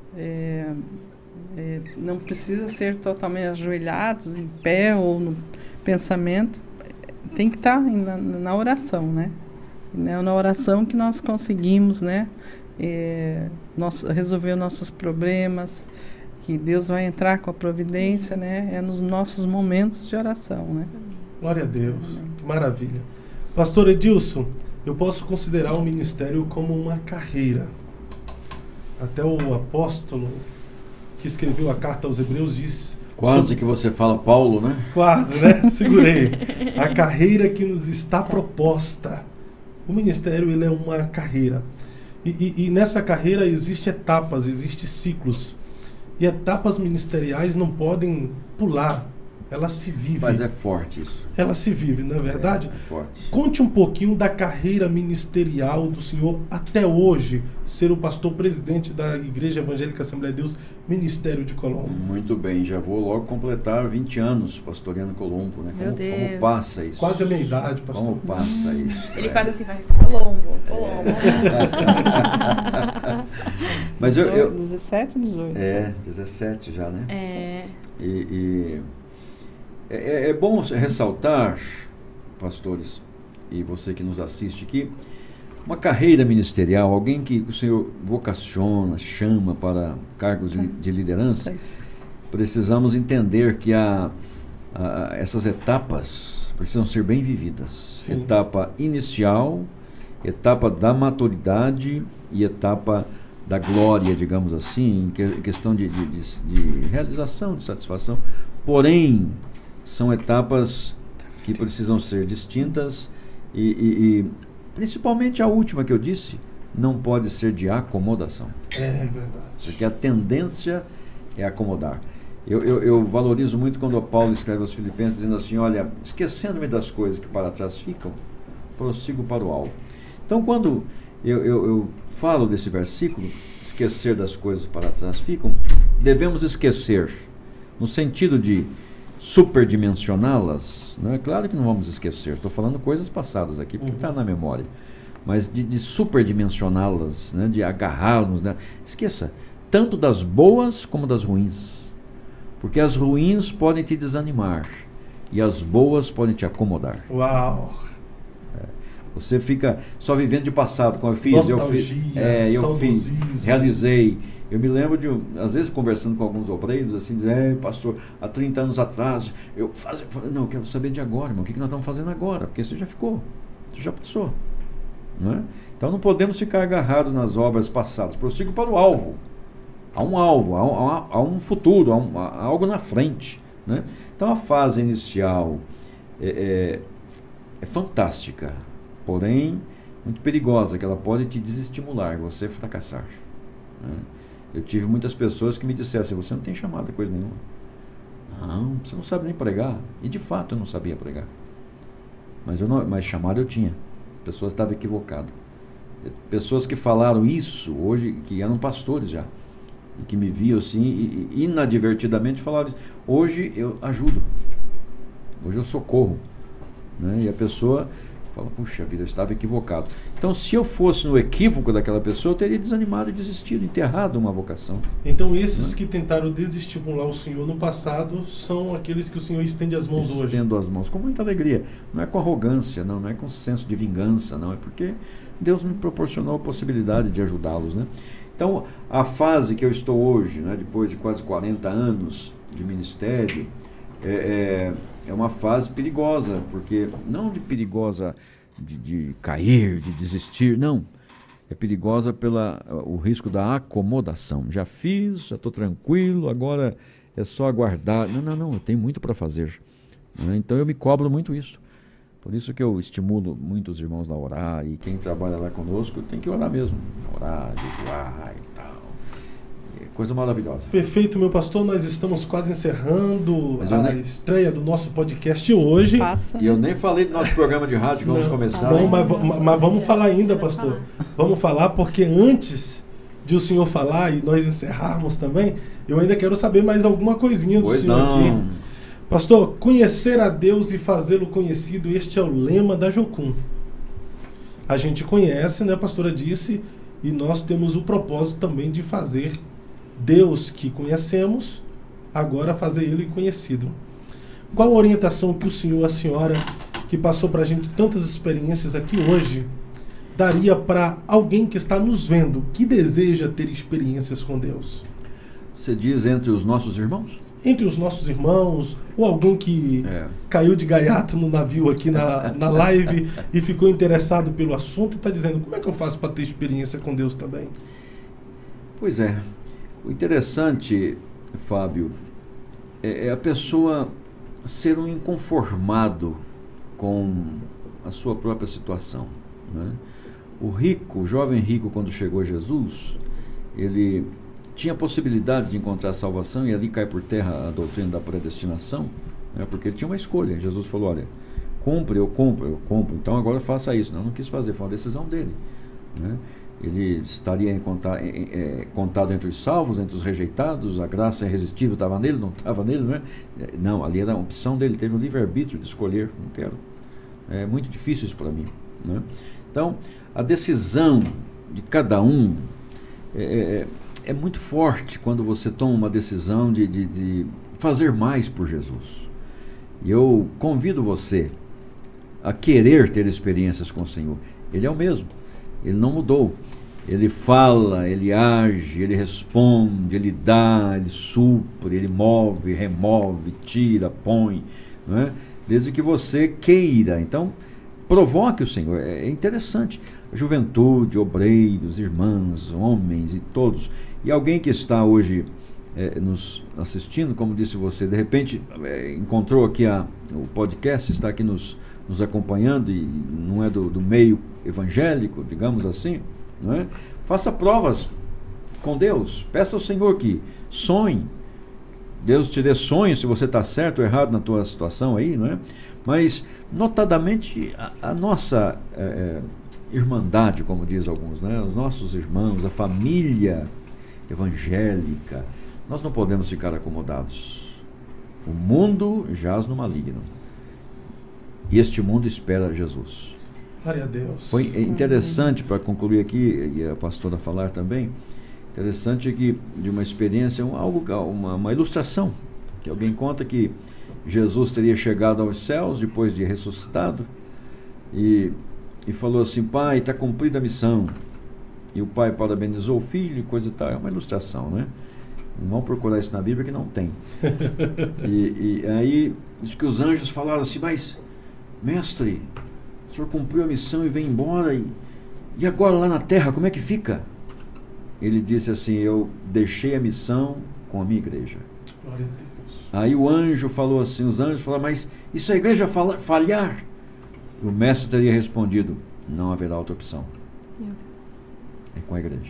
Não precisa ser totalmente ajoelhados, em pé ou no pensamento. Tem que estar na oração, né? É na oração que nós conseguimos, né? Resolver os nossos problemas, que Deus vai entrar com a providência, né? É nos nossos momentos de oração, né? Glória a Deus, que maravilha. Pastor Edilson, eu posso considerar o ministério como uma carreira. Até o apóstolo que escreveu a carta aos Hebreus diz... Quase que você fala Paulo, né? Quase, né? Segurei. A carreira que nos está proposta. O ministério, ele é uma carreira. E nessa carreira existem etapas, existem ciclos. E etapas ministeriais não podem pular. Ela se vive. Mas é forte isso. Ela se vive, não é verdade? É forte. Conte um pouquinho da carreira ministerial do senhor até hoje, ser o pastor presidente da Igreja Evangélica Assembleia de Deus, Ministério de Colombo. Muito bem, já vou logo completar 20 anos pastoreando Colombo, né? Meu Deus. Como passa isso? Quase a minha idade, pastor. Como passa isso? Ele quase assim faz Colombo. Mas eu 17 ou 18? 17 já, né? É. É bom ressaltar, pastores, e você que nos assiste aqui, uma carreira ministerial, alguém que o Senhor vocaciona, chama para cargos de liderança, precisamos entender que essas etapas precisam ser bem vividas. Sim. Etapa inicial, etapa da maturidade e etapa da glória, digamos assim, em questão de realização, de satisfação. Porém, são etapas que precisam ser distintas e principalmente a última que eu disse, não pode ser de acomodação. É verdade. Porque a tendência é acomodar. Eu valorizo muito quando o Paulo escreve aos Filipenses dizendo assim, olha, esquecendo-me das coisas que para trás ficam, prossigo para o alvo. Então, quando eu falo desse versículo, esquecer das coisas que para trás ficam, devemos esquecer, no sentido de superdimensioná-las, não é claro que não vamos esquecer, estou falando coisas passadas aqui, porque está na memória, mas de superdimensioná-las, né, de agarrá-los, né? Esqueça, tanto das boas como das ruins, porque as ruins podem te desanimar e as boas podem te acomodar. Uau! Você fica só vivendo de passado, como eu fiz, eu fiz, realizei. Eu me lembro de, às vezes, conversando com alguns obreiros, assim, dizer, pastor, há 30 anos atrás, eu quero saber de agora, irmão, o que nós estamos fazendo agora? Porque você já ficou, você já passou. Não é? Então não podemos ficar agarrados nas obras passadas, prossigo para o alvo. Há um alvo, há um futuro, há algo na frente. Né? Então a fase inicial é fantástica, porém muito perigosa, que ela pode te desestimular, você fracassar. Né? Eu tive muitas pessoas que me disseram assim, você não tem chamada coisa nenhuma. Não, você não sabe nem pregar. E de fato eu não sabia pregar. Mas chamada eu tinha. Pessoas estavam equivocadas. Pessoas que falaram isso hoje, que eram pastores já. E que me viam assim, e inadvertidamente falaram isso. Hoje eu ajudo. Hoje eu socorro. Né? E a pessoa Fala, puxa vida, eu estava equivocado. Então, se eu fosse no equívoco daquela pessoa, eu teria desanimado e desistido, enterrado uma vocação. Então, esses que tentaram desestimular o senhor no passado são aqueles que o senhor estende as mãos hoje? Estendo as mãos com muita alegria. Não é com arrogância, não é com senso de vingança, não. É porque Deus me proporcionou a possibilidade de ajudá-los, né? Então, a fase que eu estou hoje, né, depois de quase 40 anos de ministério, é uma fase perigosa, porque não de perigosa de cair, de desistir, não. É perigosa pelo risco da acomodação. Já fiz, já estou tranquilo, agora é só aguardar. Não, eu tenho muito para fazer. Né? Então eu me cobro muito isso. Por isso que eu estimulo muito os irmãos a orar, e quem trabalha lá conosco tem que orar mesmo. Orar, jejuar e tal. Coisa maravilhosa. Perfeito, meu pastor. Nós estamos quase encerrando a estreia do nosso podcast hoje. Passa, né? E eu nem falei do nosso programa de rádio que vamos começar. Não, mas vamos falar ainda, pastor. Vamos falar, porque antes de o senhor falar e nós encerrarmos também, eu ainda quero saber mais alguma coisinha do senhor aqui. Pastor, conhecer a Deus e fazê-lo conhecido, este é o lema da Jocum. A gente conhece, né, a pastora disse, e nós temos o propósito também de fazer Deus que conhecemos, agora fazer Ele conhecido. Qual a orientação que o senhor, a senhora, que passou para a gente tantas experiências aqui hoje, daria para alguém que está nos vendo, que deseja ter experiências com Deus? Você diz entre os nossos irmãos? Entre os nossos irmãos, ou alguém que caiu de gaiato no navio aqui na live e ficou interessado pelo assunto e está dizendo, como é que eu faço para ter experiência com Deus também? Pois é. O interessante, Fábio, é a pessoa ser um inconformado com a sua própria situação, né? O jovem rico, quando chegou a Jesus, ele tinha a possibilidade de encontrar a salvação, e ali cai por terra a doutrina da predestinação, né? Porque ele tinha uma escolha. Jesus falou, olha, cumpre, eu cumpro, então agora faça isso. Não quis fazer, foi uma decisão dele, né? Ele estaria contado entre os salvos, entre os rejeitados, a graça irresistível estava nele, não estava nele, não é? Não, ali era a opção dele, teve um livre-arbítrio de escolher, não quero. É muito difícil isso para mim, né? Então, a decisão de cada um é muito forte quando você toma uma decisão de fazer mais por Jesus. E eu convido você a querer ter experiências com o Senhor. Ele é o mesmo. Ele não mudou. Ele fala, ele age, ele responde, ele dá, ele supre, ele move, remove, tira, põe, não é? Desde que você queira. Então, provoque o Senhor. É interessante. Juventude, obreiros, irmãs, homens e todos. E alguém que está hoje nos assistindo, como disse você, de repente encontrou aqui o podcast, está aqui nos acompanhando e não é do meio evangélico, digamos assim, não é? Faça provas com Deus, peça ao Senhor que sonhe, Deus te dê sonhos se você está certo ou errado na tua situação aí, não é? Mas notadamente a nossa irmandade, como diz alguns, né? Os nossos irmãos, a família evangélica, nós não podemos ficar acomodados. O mundo jaz no maligno. E este mundo espera Jesus. Glória a Deus. Foi interessante, para concluir aqui, e a pastora falar também, interessante que de uma experiência, uma ilustração, que alguém conta que Jesus teria chegado aos céus depois de ressuscitado e falou assim, pai, está cumprida a missão. E o pai parabenizou o filho e coisa e tal. É uma ilustração, né? Não vão procurar isso na Bíblia que não tem. E aí diz que os anjos falaram assim, mas mestre, o senhor cumpriu a missão e veio embora, e agora lá na terra, como é que fica? Ele disse assim, eu deixei a missão com a minha igreja. Glória a Deus. Aí o anjo falou assim, os anjos falaram, mas e se a igreja falhar? O mestre teria respondido, não haverá outra opção. É com a igreja.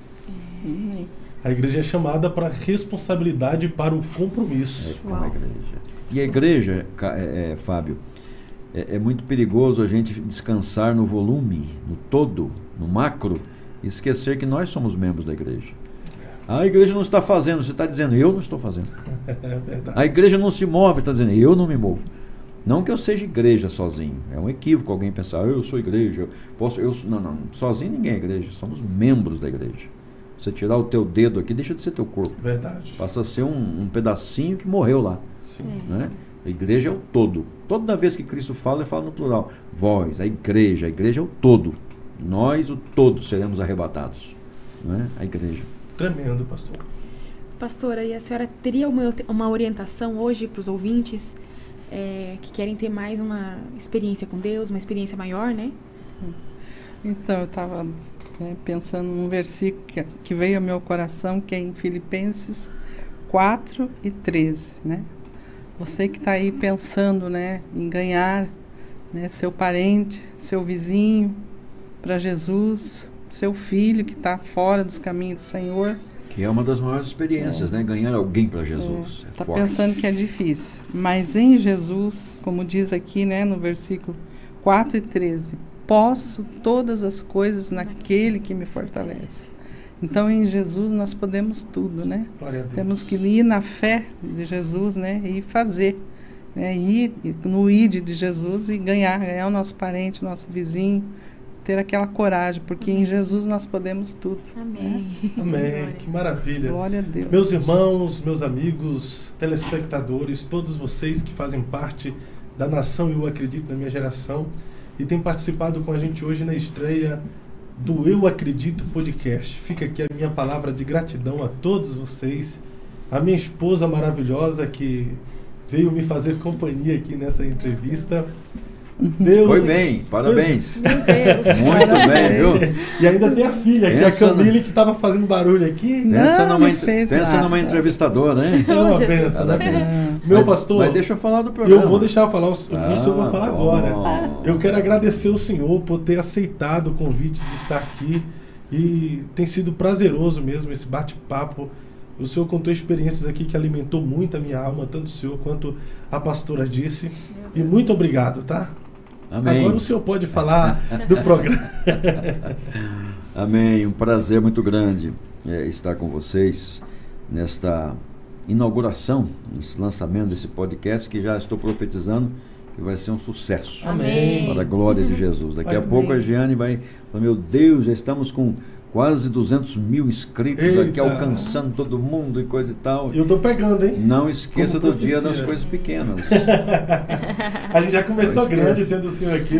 A igreja é chamada para responsabilidade, para o compromisso. É com a igreja. E a igreja, Fábio, é muito perigoso a gente descansar no volume, no todo, no macro, e esquecer que nós somos membros da igreja. A igreja não está fazendo, você está dizendo, eu não estou fazendo. É verdade. A igreja não se move, está dizendo, eu não me movo. Não que eu seja igreja sozinho. É um equívoco alguém pensar, eu sou igreja. Não. Sozinho ninguém é igreja. Somos membros da igreja. Você tirar o teu dedo aqui, deixa de ser teu corpo. Verdade. Passa a ser um pedacinho que morreu lá. Sim. Né? A igreja é o todo. Toda vez que Cristo fala, ele fala no plural. Vós, a igreja é o todo. Nós, o todo, seremos arrebatados. Não é? A igreja. Tremendo, pastor. Pastora, e a senhora teria uma orientação hoje para os ouvintes que querem ter mais uma experiência com Deus, uma experiência maior, né? Então, eu estava pensando num versículo que veio ao meu coração, que é em Filipenses 4:13, né? Você que está aí pensando, né, em ganhar, né, seu parente, seu vizinho para Jesus, seu filho que está fora dos caminhos do Senhor. Que é uma das maiores experiências, né? Ganhar alguém para Jesus. Está pensando que é difícil. Mas em Jesus, como diz aqui, né, no versículo 4:13, posso todas as coisas naquele que me fortalece. Então, em Jesus nós podemos tudo, né? Temos que ir na fé de Jesus, né? E fazer, né? Ir no ide de Jesus e ganhar o nosso parente, nosso vizinho, ter aquela coragem, porque em Jesus nós podemos tudo. Amém. Né? Amém. Que maravilha. Glória a Deus. Meus irmãos, meus amigos, telespectadores, todos vocês que fazem parte da nação Eu Acredito na Minha Geração e têm participado com a gente hoje na estreia do Eu Acredito Podcast. Fica aqui a minha palavra de gratidão a todos vocês, a minha esposa maravilhosa que veio me fazer companhia aqui nessa entrevista. Deus, foi bem, parabéns. Meu Deus. Muito bem, viu? E ainda tem a filha, que é a Camille, que estava fazendo barulho aqui. Pensa numa entrevistadora, hein? É uma benção, né? Meu pastor, mas deixa eu falar do programa. Eu vou deixar falar o que o senhor vai falar agora. Eu quero agradecer o senhor por ter aceitado o convite de estar aqui. E tem sido prazeroso mesmo esse bate-papo. O senhor contou experiências aqui que alimentou muito a minha alma, tanto o senhor quanto a pastora disse. E muito obrigado, tá? Amém. Agora o senhor pode falar do programa. Amém. Um prazer muito grande estar com vocês nesta inauguração, nesse lançamento desse podcast que já estou profetizando que vai ser um sucesso. Amém. Para a glória de Jesus. Daqui a pouco a Giane vai falar, meu Deus, já estamos com quase 200 mil inscritos. Eita. Aqui, alcançando todo mundo e coisa e tal. Eu tô pegando, hein? Não esqueça do dia das coisas pequenas. A gente já começou grande tendo o senhor aqui.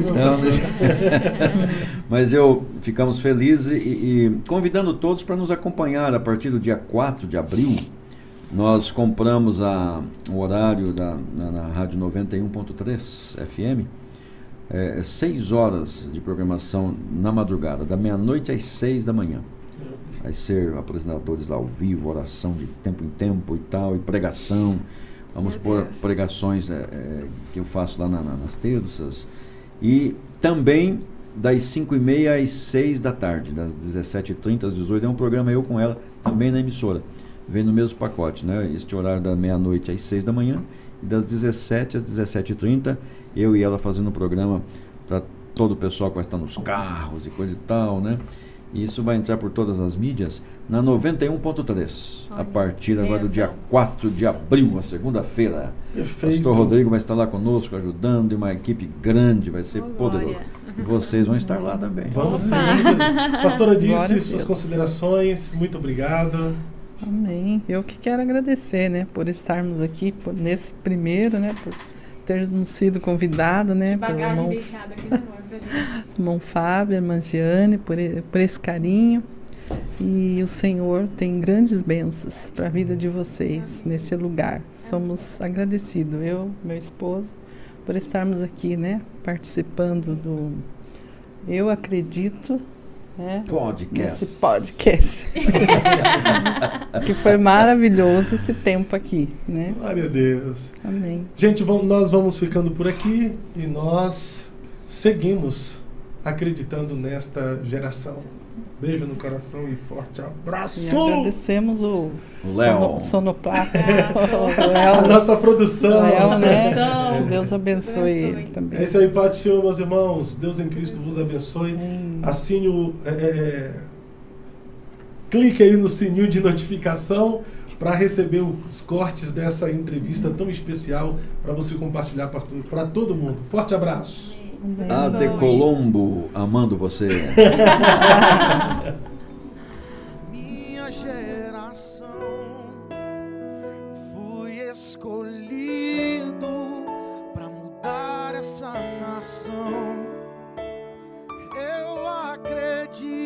Mas ficamos felizes e convidando todos para nos acompanhar a partir do dia 4 de abril. Nós compramos o horário na Rádio 91.3 FM. 6 horas de programação na madrugada, da meia-noite às 6 da manhã. Vai ser apresentadores lá ao vivo, oração de tempo em tempo e tal, e pregação. Vamos pôr pregações que eu faço lá nas terças. E também das 5h30 às 6 da tarde, das 17h30 às 18h, é um programa eu com ela, também na emissora. Vem no mesmo pacote, né? Este horário da meia-noite às 6 da manhã, e das 17 às 17h30, eu e ela fazendo um programa para todo o pessoal que vai estar nos carros e coisa e tal, né? E isso vai entrar por todas as mídias na 91.3, a partir agora do dia 4 de abril, uma segunda-feira. Pastor Rodrigo vai estar lá conosco, ajudando, e uma equipe grande, vai ser poderoso. E vocês vão estar lá também. Vamos sim. Pastora Disse, suas considerações, muito obrigado. Amém. Eu que quero agradecer, né, por estarmos aqui nesse primeiro, né, por termos sido convidados, né, pelo irmão Fábio, irmã Giane, por esse carinho. E o Senhor tem grandes bênçãos para a vida de vocês neste lugar. Somos agradecidos, eu, meu esposo, por estarmos aqui, né, participando do Eu Acredito, né, nesse podcast. Que foi maravilhoso esse tempo aqui, né? Glória a Deus. Amém. Gente, nós vamos ficando por aqui e nós seguimos acreditando nesta geração. Beijo no coração e forte abraço. E agradecemos o Léo. Sonoplasta. A nossa produção. Léo, né? Que Deus abençoe ele também. É isso aí, Pai do Senhor, meus irmãos. Deus em Cristo vos abençoe. Assine clique aí no sininho de notificação para receber os cortes dessa entrevista tão especial para você compartilhar para todo mundo. Forte abraço. Ade Colombo, amando você. Minha geração, fui escolhido para mudar essa nação. Eu acredito